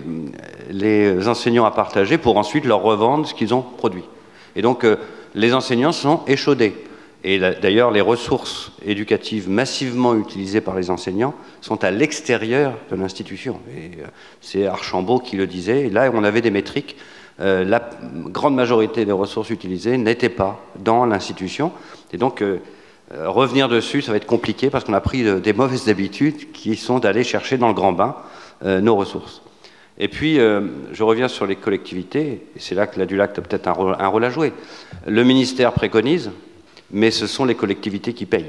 les enseignants à partager pour ensuite leur revendre ce qu'ils ont produit. Et donc, euh, les enseignants sont échaudés. Et d'ailleurs, les ressources éducatives massivement utilisées par les enseignants sont à l'extérieur de l'institution. Et c'est Archambault qui le disait. Et là, on avait des métriques. Euh, la grande majorité des ressources utilisées n'étaient pas dans l'institution. Et donc, euh, revenir dessus, ça va être compliqué parce qu'on a pris euh, des mauvaises habitudes qui sont d'aller chercher dans le grand bain euh, nos ressources. Et puis, euh, je reviens sur les collectivités. Et c'est là que l'Adulac a peut-être un rôle, un rôle à jouer. Le ministère préconise, mais ce sont les collectivités qui payent.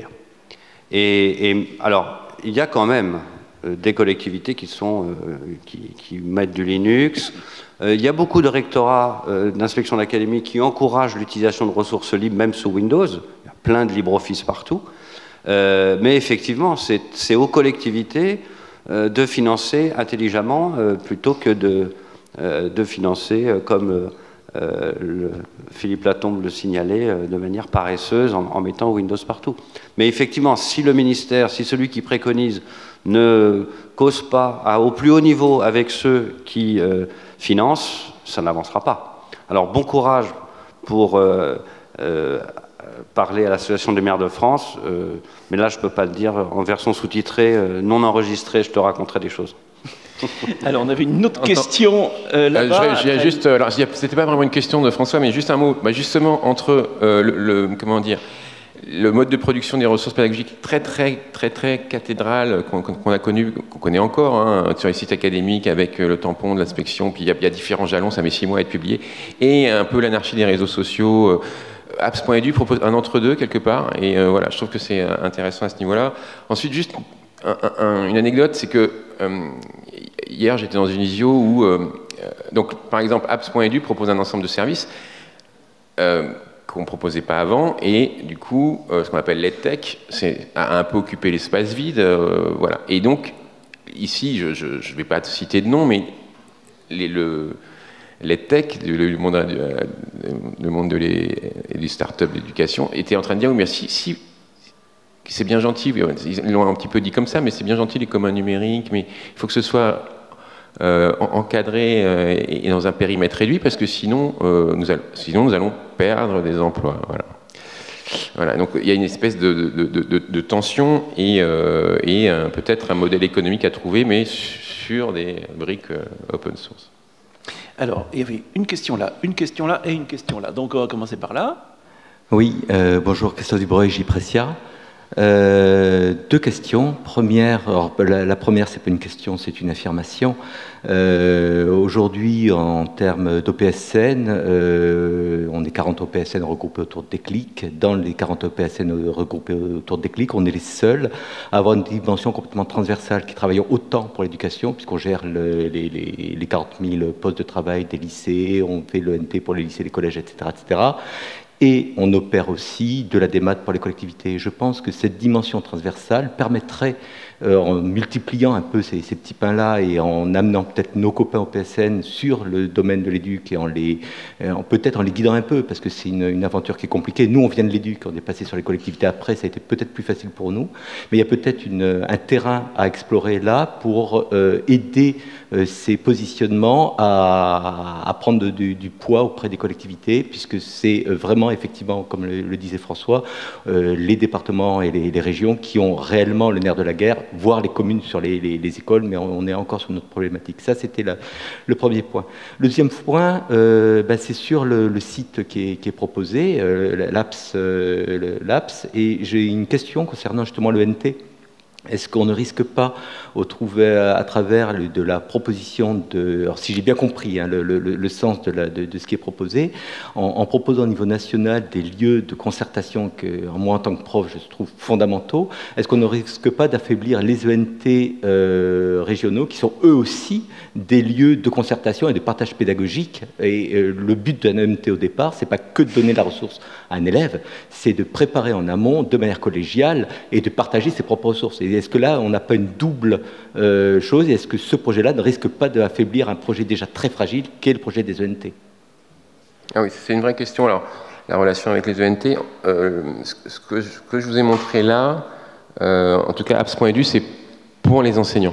Et, et alors, il y a quand même euh, des collectivités qui, sont, euh, qui, qui mettent du Linux. Euh, il y a beaucoup de rectorats euh, d'inspection d'académie qui encouragent l'utilisation de ressources libres, même sous Windows. Il y a plein de LibreOffice partout. Euh, mais effectivement, c'est aux collectivités euh, de financer intelligemment euh, plutôt que de, euh, de financer euh, comme... Euh, Euh, le, Philippe Latombe le signalait euh, de manière paresseuse en, en mettant Windows partout. Mais effectivement, si le ministère, si celui qui préconise ne cause pas à, au plus haut niveau avec ceux qui euh, financent, ça n'avancera pas. Alors bon courage pour euh, euh, parler à l'Association des maires de France, euh, mais là je ne peux pas le dire en version sous-titrée, euh, non enregistrée, je te raconterai des choses. Alors, on avait une autre question euh, là-bas. Euh, je, je, juste, euh, alors, c'était pas vraiment une question de François, mais juste un mot. Bah, justement, entre euh, le, le, comment dire, le mode de production des ressources pédagogiques très, très, très, très cathédrale qu'on qu'on a connu, qu'on connaît encore hein, sur les sites académiques avec le tampon de l'inspection, puis il y, y a différents jalons, ça met six mois à être publié, et un peu l'anarchie des réseaux sociaux. Euh, apps point edu propose un entre-deux quelque part, et euh, voilà, je trouve que c'est intéressant à ce niveau-là. Ensuite, juste un, un, une anecdote, c'est que euh, hier, j'étais dans une visio où, euh, donc, par exemple, apps point edu propose un ensemble de services euh, qu'on ne proposait pas avant, et du coup, euh, ce qu'on appelle l'EdTech, c'est a un peu occupé l'espace vide, euh, voilà. Et donc, ici, je ne vais pas te citer de nom, mais les, le, l'EdTech, le, le monde, le monde de les, des startups d'éducation, était en train de dire, oui, mais si, si c'est bien gentil, ils l'ont un petit peu dit comme ça, mais c'est bien gentil les communs numériques, mais il faut que ce soit euh, encadré euh, et dans un périmètre réduit, parce que sinon, euh, nous allons, sinon nous allons perdre des emplois. Voilà. Voilà, donc il y a une espèce de, de, de, de, de tension et, euh, et euh, peut-être un modèle économique à trouver, mais sur des briques euh, open source. Alors, il y avait une question là, une question là et une question là. Donc on va commencer par là. Oui, euh, bonjour, Christophe Dubreuil, J-Precia. Euh, deux questions. Première, alors, la, la première, c'est pas une question, c'est une affirmation. Euh, Aujourd'hui, en termes d'O P S N, euh, on est quarante O P S N regroupés autour de Déclic. Dans les quarante O P S N regroupés autour de Déclic, on est les seuls à avoir une dimension complètement transversale qui travaille autant pour l'éducation, puisqu'on gère le, les, les, les quarante mille postes de travail des lycées, on fait l'E N T pour les lycées, les collèges, et cetera, et cetera. Et on opère aussi de la démat pour les collectivités. Je pense que cette dimension transversale permettrait, euh, en multipliant un peu ces, ces petits pains-là et en amenant peut-être nos copains au P S N sur le domaine de l'éduc et en les, euh, peut-être en les guidant un peu, parce que c'est une, une aventure qui est compliquée. Nous, on vient de l'éduc, on est passé sur les collectivités après, ça a été peut-être plus facile pour nous, mais il y a peut-être une, un terrain à explorer là pour euh, aider euh, ces positionnements à, à prendre de, du, du poids auprès des collectivités, puisque c'est vraiment effectivement, comme le, le disait François, euh, les départements et les, les régions qui ont réellement le nerf de la guerre, voire les communes sur les, les, les écoles, mais on, on est encore sur notre problématique. Ça, c'était le premier point. Le deuxième point, euh, ben, c'est sur le, le site qui est, qui est proposé, euh, l'A P S, euh, l'A P S, et j'ai une question concernant justement l'E N T. Est-ce qu'on ne risque pas, au trouver à travers le, de la proposition de... Alors si j'ai bien compris hein, le, le, le sens de, la, de, de ce qui est proposé, en, en proposant au niveau national des lieux de concertation que, moi en tant que prof, je trouve fondamentaux, est-ce qu'on ne risque pas d'affaiblir les E N T euh, régionaux qui sont eux aussi des lieux de concertation et de partage pédagogique? Et euh, le but d'un E N T au départ, c'est pas que de donner la ressource à un élève, c'est de préparer en amont de manière collégiale et de partager ses propres ressources. Et est-ce que là, on n'a pas une double euh, chose? Est-ce que ce projet-là ne risque pas d'affaiblir un projet déjà très fragile qu'est le projet des E N T? Ah oui, c'est une vraie question. Alors, la relation avec les E N T, euh, ce, que je, que je vous ai montré là, euh, en tout cas, apps point edu, c'est pour les enseignants.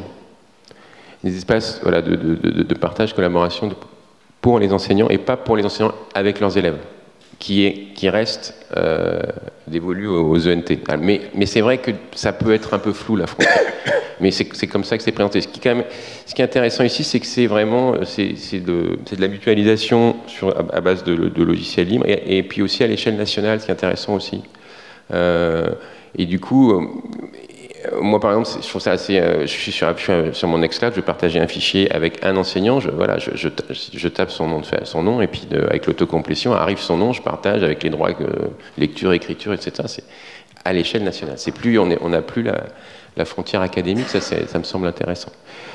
Des espaces voilà, de, de, de, de partage, collaboration de, pour les enseignants et pas pour les enseignants avec leurs élèves, qui, est, qui reste euh, dévolu aux E N T. Mais, mais c'est vrai que ça peut être un peu flou, la frontière. Mais c'est comme ça que c'est présenté. Ce qui, quand même, ce qui est intéressant ici, c'est que c'est vraiment c'est de, de la mutualisation sur, à, à base de, de logiciels libres, et, et puis aussi à l'échelle nationale, ce qui est intéressant aussi. Euh, et du coup, euh, moi par exemple, je trouve ça assez... Euh, je suis sur, je suis sur mon Nextcloud, je partageais un fichier avec un enseignant, je, voilà, je, je, je tape son nom, de, son nom et puis de, avec l'autocomplétion, arrive son nom, je partage avec les droits de lecture, écriture, et cetera. C'est à l'échelle nationale. C'est plus, on n'a on plus la, la frontière académique, ça, ça me semble intéressant.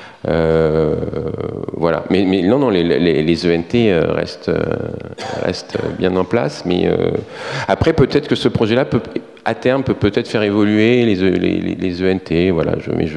Euh, voilà. Mais, mais non, non, les, les, les E N T restent, restent bien en place. Mais euh, après, peut-être que ce projet-là, peut, à terme, peut peut-être faire évoluer les, les, les E N T. Voilà. Je, mais je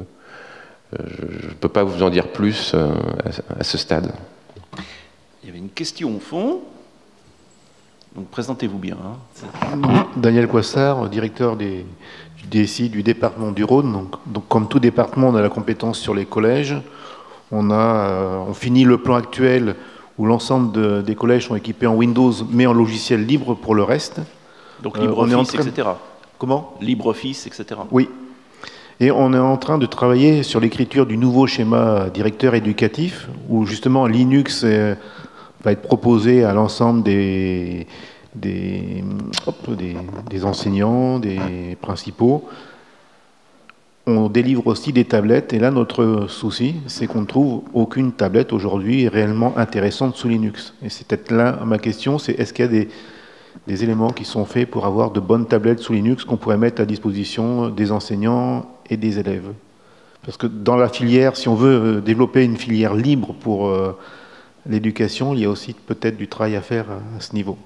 ne peux pas vous en dire plus euh, à, à ce stade. Il y avait une question au fond. Donc présentez-vous bien. Hein. Daniel Coissard, directeur des, du D S I du département du Rhône. Donc, donc comme tout département, on a la compétence sur les collèges. On, a, euh, on finit le plan actuel où l'ensemble de, des collèges sont équipés en Windows, mais en logiciel libre pour le reste. Donc LibreOffice, euh, et cetera. Comment? LibreOffice, et cetera. Oui. Et on est en train de travailler sur l'écriture du nouveau schéma directeur éducatif, où justement Linux est, va être proposé à l'ensemble des, des, hop, des, des enseignants, des principaux. On délivre aussi des tablettes, et là notre souci, c'est qu'on ne trouve aucune tablette aujourd'hui réellement intéressante sous Linux. Et c'est peut-être là ma question, c'est est-ce qu'il y a des, des éléments qui sont faits pour avoir de bonnes tablettes sous Linux qu'on pourrait mettre à disposition des enseignants et des élèves? Parce que dans la filière, si on veut développer une filière libre pour euh, l'éducation, il y a aussi peut-être du travail à faire à ce niveau.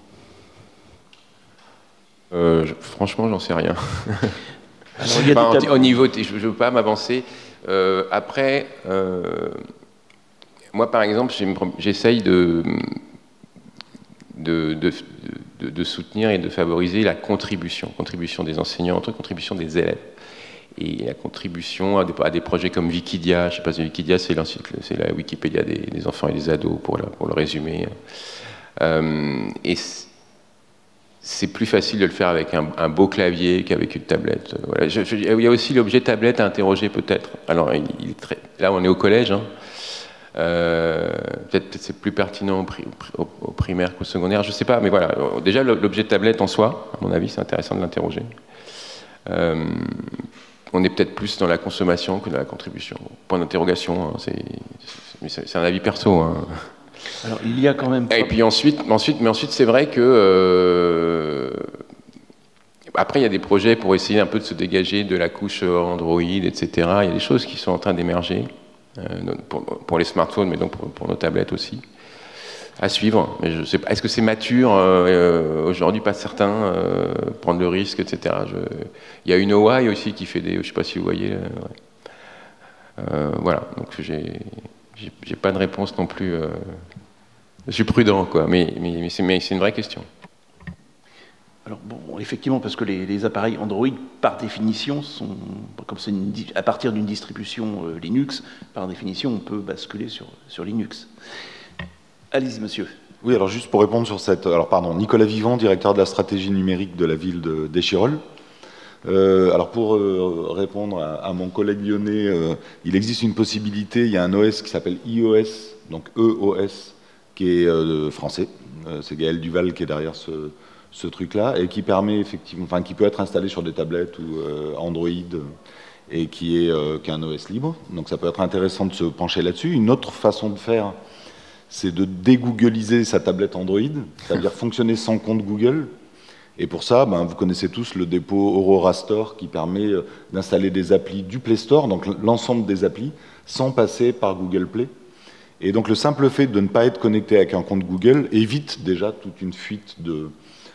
Euh, je, franchement, j'en sais rien. Alors, il y a enfin, au niveau, je ne veux pas m'avancer. Euh, après, euh, moi, par exemple, j'essaye de, de, de, de, de soutenir et de favoriser la contribution, contribution des enseignants, contribution des élèves. Et la contribution à des, à des projets comme Wikidia, je ne sais pas si Wikidia, c'est la Wikipédia des, des enfants et des ados, pour, la, pour le résumer. Euh, et c'est plus facile de le faire avec un, un beau clavier qu'avec une tablette. Voilà. Je, je, il y a aussi l'objet tablette à interroger peut-être. Alors il, il est très, là on est au collège, hein. euh, peut-être peut c'est plus pertinent au, pri, au, au primaire qu'au secondaire, je sais pas, mais voilà. Déjà l'objet tablette en soi, à mon avis, c'est intéressant de l'interroger. Euh, on est peut-être plus dans la consommation que dans la contribution. Point d'interrogation, hein, c'est un avis perso. Hein. Alors, il y a quand même... Et puis ensuite, ensuite mais ensuite, c'est vrai que... Euh, après, il y a des projets pour essayer un peu de se dégager de la couche Android, et cetera. Il y a des choses qui sont en train d'émerger, euh, pour, pour les smartphones, mais donc pour, pour nos tablettes aussi. À suivre. Mais je sais pas. Est-ce que c'est mature euh, aujourd'hui? Pas certain. Euh, prendre le risque, et cetera. Je... Il y a une O I aussi qui fait des... Je ne sais pas si vous voyez. Euh, ouais. euh, voilà. Donc, j'ai... J'ai pas de réponse non plus. Euh... Je suis prudent, quoi. Mais, mais, mais c'est une vraie question. Alors, bon, effectivement, parce que les, les appareils Android, par définition, sont, comme c'est à partir d'une distribution euh, Linux, par définition, on peut basculer sur, sur Linux. Allez-y, monsieur. Oui, alors juste pour répondre sur cette... Alors, pardon, Nicolas Vivant, directeur de la stratégie numérique de la ville d'Échirolles. Euh, alors pour euh, répondre à, à mon collègue lyonnais, euh, il existe une possibilité, il y a un O S qui s'appelle iOS, donc E O S, qui est euh, français, euh, c'est Gaël Duval qui est derrière ce, ce truc-là, et qui permet effectivement, enfin qui peut être installé sur des tablettes ou euh, Android, et qui est, euh, qui est un O S libre, donc ça peut être intéressant de se pencher là-dessus. Une autre façon de faire, c'est de dégoogliser sa tablette Android, c'est-à-dire fonctionner sans compte Google. Et pour ça, ben, vous connaissez tous le dépôt Aurora Store qui permet d'installer des applis du Play Store, donc l'ensemble des applis, sans passer par Google Play. Et donc le simple fait de ne pas être connecté avec un compte Google évite déjà toute une fuite de,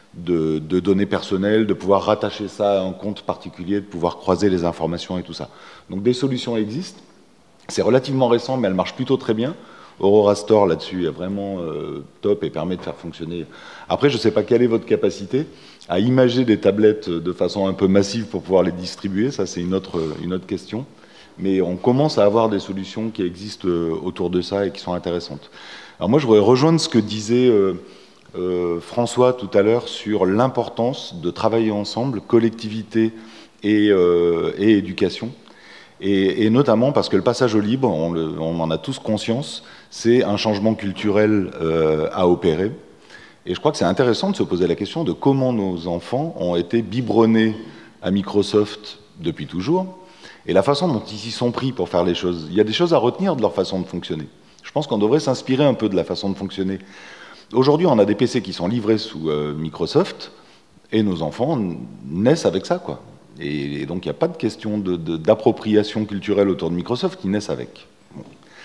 de, de données personnelles, de pouvoir rattacher ça à un compte particulier, de pouvoir croiser les informations et tout ça. Donc des solutions existent. C'est relativement récent, mais elles marchent plutôt très bien. Aurora Store là-dessus est vraiment euh, top et permet de faire fonctionner. Après, je ne sais pas quelle est votre capacité à imager des tablettes de façon un peu massive pour pouvoir les distribuer. Ça, c'est une autre, une autre question. Mais on commence à avoir des solutions qui existent autour de ça et qui sont intéressantes. Alors moi, je voudrais rejoindre ce que disait euh, euh, François tout à l'heure sur l'importance de travailler ensemble, collectivité et, euh, et éducation. Et, et notamment parce que le passage au libre, on, le, on en a tous conscience, c'est un changement culturel euh, à opérer. Et je crois que c'est intéressant de se poser la question de comment nos enfants ont été biberonnés à Microsoft depuis toujours, et la façon dont ils s'y sont pris pour faire les choses. Il y a des choses à retenir de leur façon de fonctionner. Je pense qu'on devrait s'inspirer un peu de la façon de fonctionner. Aujourd'hui, on a des P C qui sont livrés sous euh, Microsoft, et nos enfants naissent avec ça, quoi. Et donc, il n'y a pas de question d'appropriation culturelle autour de Microsoft, ils naissent avec. Bon.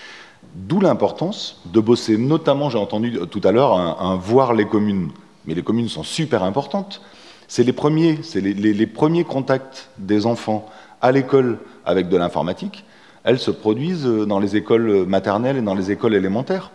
D'où l'importance de bosser, notamment, j'ai entendu tout à l'heure, un, un voir les communes. Mais les communes sont super importantes. C'est les premiers, c'est les, les, les premiers contacts des enfants à l'école avec de l'informatique. Elles se produisent dans les écoles maternelles et dans les écoles élémentaires.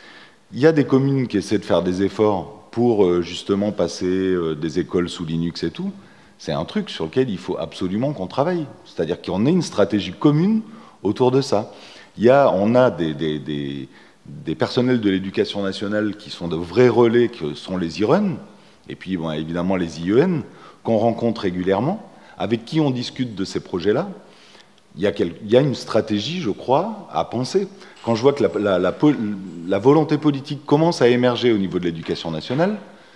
Il y a des communes qui essaient de faire des efforts pour justement passer des écoles sous Linux et tout. C'est un truc sur lequel il faut absolument qu'on travaille. C'est-à-dire qu'on ait une stratégie commune autour de ça. Il y a, on a des, des, des, des personnels de l'éducation nationale qui sont de vrais relais, que sont les I R E N, et puis bon, évidemment les I E N, qu'on rencontre régulièrement, avec qui on discute de ces projets-là. Il y a quel, il y a une stratégie, je crois, à penser. Quand je vois que la, la, la, la volonté politique commence à émerger au niveau de l'éducation nationale,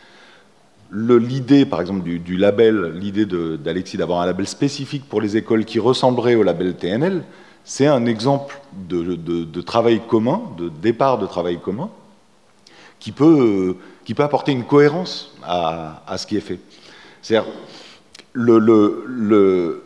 l'idée, par exemple, du, du label, l'idée d'Alexis d'avoir un label spécifique pour les écoles qui ressemblerait au label T N L, c'est un exemple de, de, de travail commun, de départ de travail commun, qui peut, qui peut apporter une cohérence à, à ce qui est fait. C'est-à-dire, le, le, le,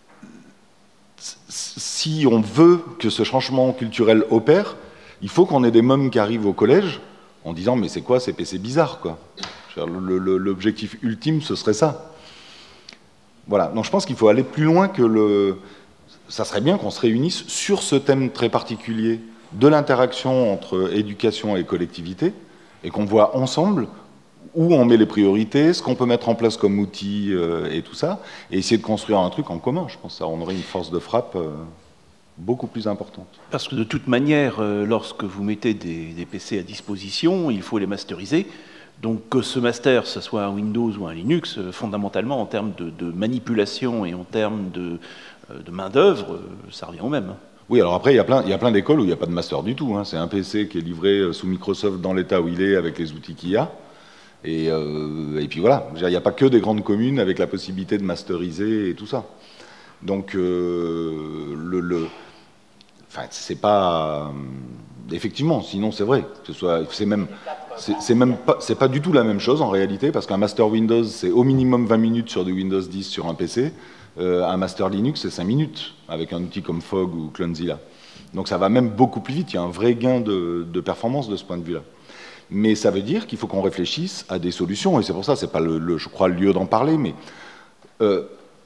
si on veut que ce changement culturel opère, il faut qu'on ait des mômes qui arrivent au collège en disant « mais c'est quoi ces P C bizarres, quoi ?» L'objectif ultime, ce serait ça. Voilà. Donc je pense qu'il faut aller plus loin que le... Ça serait bien qu'on se réunisse sur ce thème très particulier de l'interaction entre éducation et collectivité, et qu'on voit ensemble où on met les priorités, ce qu'on peut mettre en place comme outil euh, et tout ça, et essayer de construire un truc en commun. Je pense que ça, on aurait une force de frappe euh, beaucoup plus importante. Parce que de toute manière, euh, lorsque vous mettez des, des P C à disposition, il faut les masteriser. Donc que ce master, ce soit un Windows ou un Linux, fondamentalement, en termes de, de manipulation et en termes de, de main-d'œuvre, ça revient au même. Oui, alors après, il y a plein, il y a plein d'écoles où il n'y a pas de master du tout. Hein. C'est un P C qui est livré sous Microsoft dans l'état où il est, avec les outils qu'il y a. Et, euh, et puis voilà, il n'y a pas que des grandes communes avec la possibilité de masteriser et tout ça. Donc, euh, le, le, enfin, c'est pas... Effectivement, sinon c'est vrai. C'est même, c'est même pas, c'est pas du tout la même chose en réalité, parce qu'un master Windows, c'est au minimum vingt minutes sur du Windows dix sur un P C. Euh, un master Linux, c'est cinq minutes, avec un outil comme Fog ou Clonezilla. Donc ça va même beaucoup plus vite. Il y a un vrai gain de, de performance de ce point de vue-là. Mais ça veut dire qu'il faut qu'on réfléchisse à des solutions, et c'est pour ça, c'est pas, le, le, je crois, le lieu d'en parler, mais euh,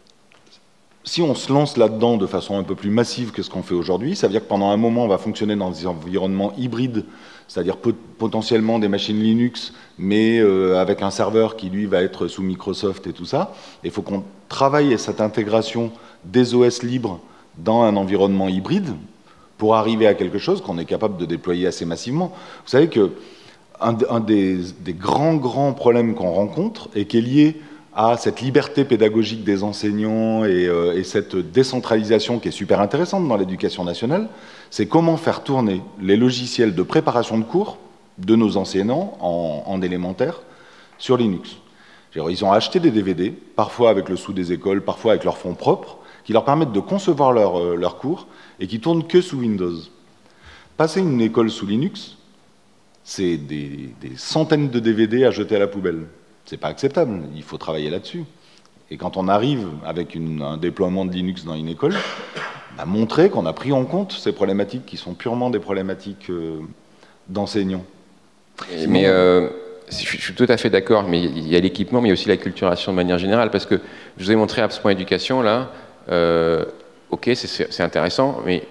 si on se lance là-dedans de façon un peu plus massive que ce qu'on fait aujourd'hui, ça veut dire que pendant un moment, on va fonctionner dans des environnements hybrides, c'est-à-dire pot potentiellement des machines Linux, mais euh, avec un serveur qui, lui, va être sous Microsoft et tout ça. Il faut qu'on travaille cette intégration des O S libres dans un environnement hybride pour arriver à quelque chose qu'on est capable de déployer assez massivement. Vous savez que un, un des, des grands, grands problèmes qu'on rencontre et qui est lié à cette liberté pédagogique des enseignants et, euh, et cette décentralisation qui est super intéressante dans l'éducation nationale, c'est comment faire tourner les logiciels de préparation de cours de nos enseignants en, en élémentaire sur Linux. Ils ont acheté des D V D, parfois avec le sou des écoles, parfois avec leurs fonds propres, qui leur permettent de concevoir leurs euh, leur cours et qui tournent que sous Windows. Passer une école sous Linux, c'est des, des centaines de D V D à jeter à la poubelle. C'est pas acceptable, il faut travailler là-dessus. Et quand on arrive avec une, un déploiement de Linux dans une école, bah, montrer qu'on a pris en compte ces problématiques qui sont purement des problématiques euh, d'enseignants. Mais euh, je suis tout à fait d'accord, mais il y a l'équipement, mais il y a aussi la culturation de manière générale, parce que je vous ai montré AppsPoint Éducation, là, euh, ok, c'est intéressant, mais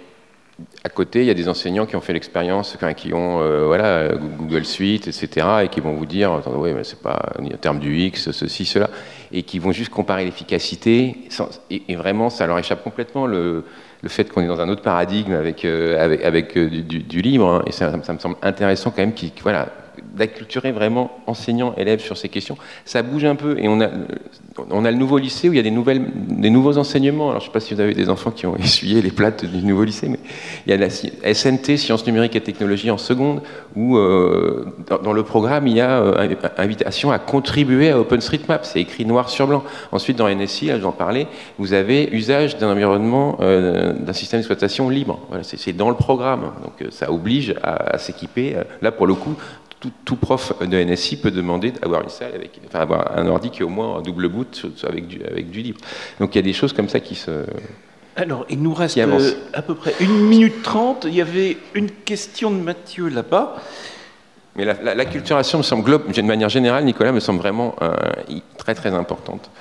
à côté, il y a des enseignants qui ont fait l'expérience, enfin, qui ont euh, voilà, Google Suite, et cetera, et qui vont vous dire, attendez, ouais, mais c'est pas en termes du X, ceci, cela, et qui vont juste comparer l'efficacité, et, et vraiment, ça leur échappe complètement le, le fait qu'on est dans un autre paradigme avec, euh, avec, avec euh, du, du, du libre, hein, et ça, ça me semble intéressant quand même, qui, voilà, d'acculturer vraiment enseignants, élèves sur ces questions. Ça bouge un peu, et on a, on a le nouveau lycée où il y a des, nouvelles, des nouveaux enseignements. Alors je ne sais pas si vous avez des enfants qui ont essuyé les plates du nouveau lycée, mais il y a la S N T, Sciences numériques et technologies en seconde, où euh, dans, dans le programme, il y a euh, invitation à contribuer à OpenStreetMap. C'est écrit noir sur blanc. Ensuite, dans N S I, j'en parlais, vous avez usage d'un environnement, euh, d'un système d'exploitation libre. Voilà, c'est dans le programme. Donc ça oblige à, à s'équiper. Là, pour le coup, Tout, tout prof de N S I peut demander d'avoir une salle avec, enfin, avoir un ordi qui est au moins en double boot avec du, avec du libre. Donc il y a des choses comme ça qui se... Alors, il nous reste euh, à peu près une minute trente. Il y avait une question de Mathieu là-bas. Mais la, la, la culturation me semble, de manière générale, Nicolas, me semble vraiment euh, très très importante.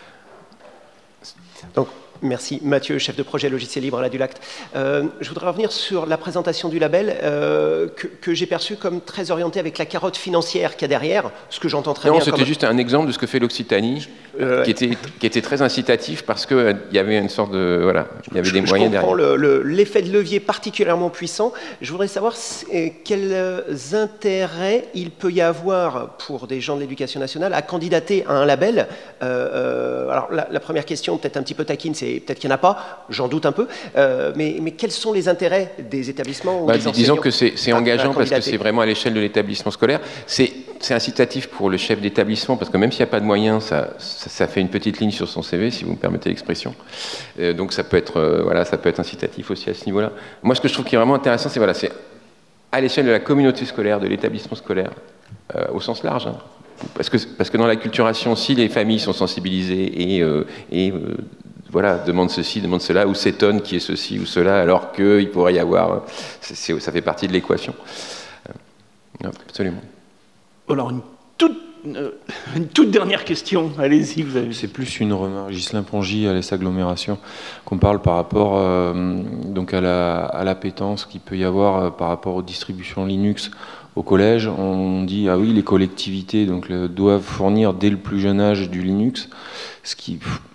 Donc, merci Mathieu, chef de projet logiciel libre à la Dulacte. Euh, je voudrais revenir sur la présentation du label euh, que, que j'ai perçu comme très orienté avec la carotte financière qu'il y a derrière, ce que j'entends très non, bien. C'était comme... juste un exemple de ce que fait l'Occitanie, euh, qui, était, qui était très incitatif parce qu'il euh, y avait une sorte de... Voilà, il y avait je, des moyens derrière. Je comprends le, le, l'effet de levier particulièrement puissant. Je voudrais savoir quels intérêts il peut y avoir pour des gens de l'éducation nationale à candidater à un label. Euh, alors la, la première question, peut-être un petit peu taquine, c'est peut-être qu'il n'y en a pas, j'en doute un peu, euh, mais, mais quels sont les intérêts des établissements ou bah, des disons que c'est engageant parce que c'est vraiment à l'échelle de l'établissement scolaire. C'est incitatif pour le chef d'établissement parce que même s'il n'y a pas de moyens, ça, ça, ça fait une petite ligne sur son C V, si vous me permettez l'expression. Euh, donc ça peut, être, euh, voilà, ça peut être incitatif aussi à ce niveau-là. Moi, ce que je trouve qui est vraiment intéressant, c'est voilà, à l'échelle de la communauté scolaire, de l'établissement scolaire, euh, au sens large. Hein. Parce que, parce que dans la culturation, si les familles sont sensibilisées et, euh, et euh, voilà, demande ceci, demande cela, ou s'étonne qu'il y ait ceci ou cela, alors qu'il pourrait y avoir... C est, c est, ça fait partie de l'équation. Euh, absolument. Alors, une toute, euh, une toute dernière question. Allez-y, vous avez... C'est plus une remarque. Ghislain Pongy, à l'E S Agglomération, qu'on parle par rapport euh, donc à la, à l'appétence qu'il peut y avoir euh, par rapport aux distributions Linux au collège. On dit, ah oui, les collectivités donc, le, doivent fournir dès le plus jeune âge du Linux, ce qui...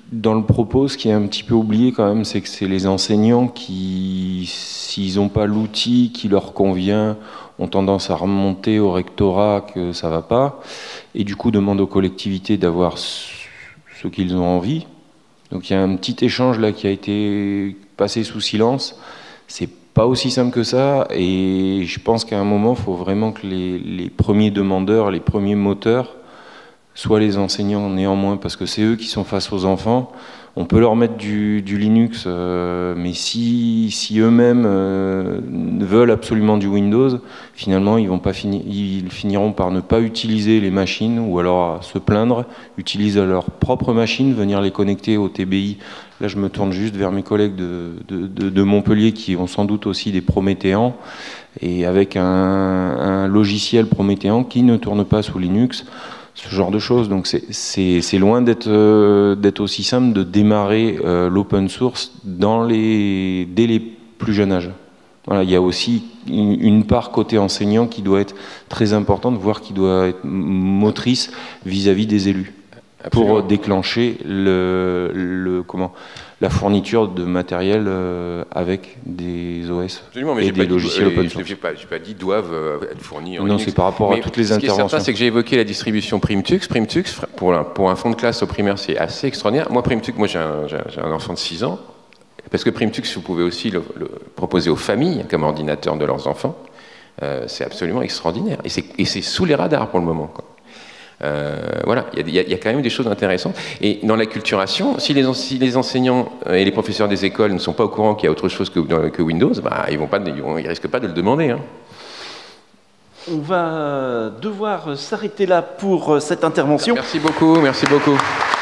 dans le propos, ce qui est un petit peu oublié quand même, c'est que c'est les enseignants qui, s'ils n'ont pas l'outil qui leur convient, ont tendance à remonter au rectorat que ça va pas, et du coup demandent aux collectivités d'avoir ce qu'ils ont envie. Donc il y a un petit échange là qui a été passé sous silence. C'est pas aussi simple que ça, et je pense qu'à un moment, il faut vraiment que les, les premiers demandeurs, les premiers moteurs, soient les enseignants néanmoins, parce que c'est eux qui sont face aux enfants. On peut leur mettre du, du Linux, euh, mais si, si eux-mêmes euh, veulent absolument du Windows, finalement, ils, vont pas fini, ils finiront par ne pas utiliser les machines, ou alors se plaindre, utiliser leur propre machine, venir les connecter au T B I. Là, je me tourne juste vers mes collègues de, de, de, de Montpellier, qui ont sans doute aussi des prométhéens, et avec un, un logiciel prométhéen qui ne tourne pas sous Linux, ce genre de choses. Donc c'est loin d'être euh, d'être aussi simple de démarrer euh, l'open source dans les, dès les plus jeunes âges. Voilà, il y a aussi une, une part côté enseignant qui doit être très importante, voire qui doit être motrice vis-à-vis des élus. Absolument. Pour déclencher le, le, comment, la fourniture de matériel euh, avec des O S Absolument, mais et des logiciels dit, open source. Je n'ai pas, pas dit doivent euh, être fournis en Non, c'est par rapport mais à toutes les ce interventions. Ce qui est certain, c'est que j'ai évoqué la distribution Primtux. Primtux, pour un, pour un fond de classe au primaire, c'est assez extraordinaire. Moi, Primtux, moi j'ai un, un enfant de six ans, parce que Primtux, vous pouvez aussi le, le proposer aux familles comme ordinateur de leurs enfants. Euh, c'est absolument extraordinaire. Et c'est sous les radars pour le moment, quoi. Euh, voilà, il y, y, y a quand même des choses intéressantes. Et dans l'acculturation, si les, si les enseignants et les professeurs des écoles ne sont pas au courant qu'il y a autre chose que, que Windows, bah, ils ne risquent pas de le demander. Hein. On va devoir s'arrêter là pour cette intervention. Merci beaucoup, merci beaucoup.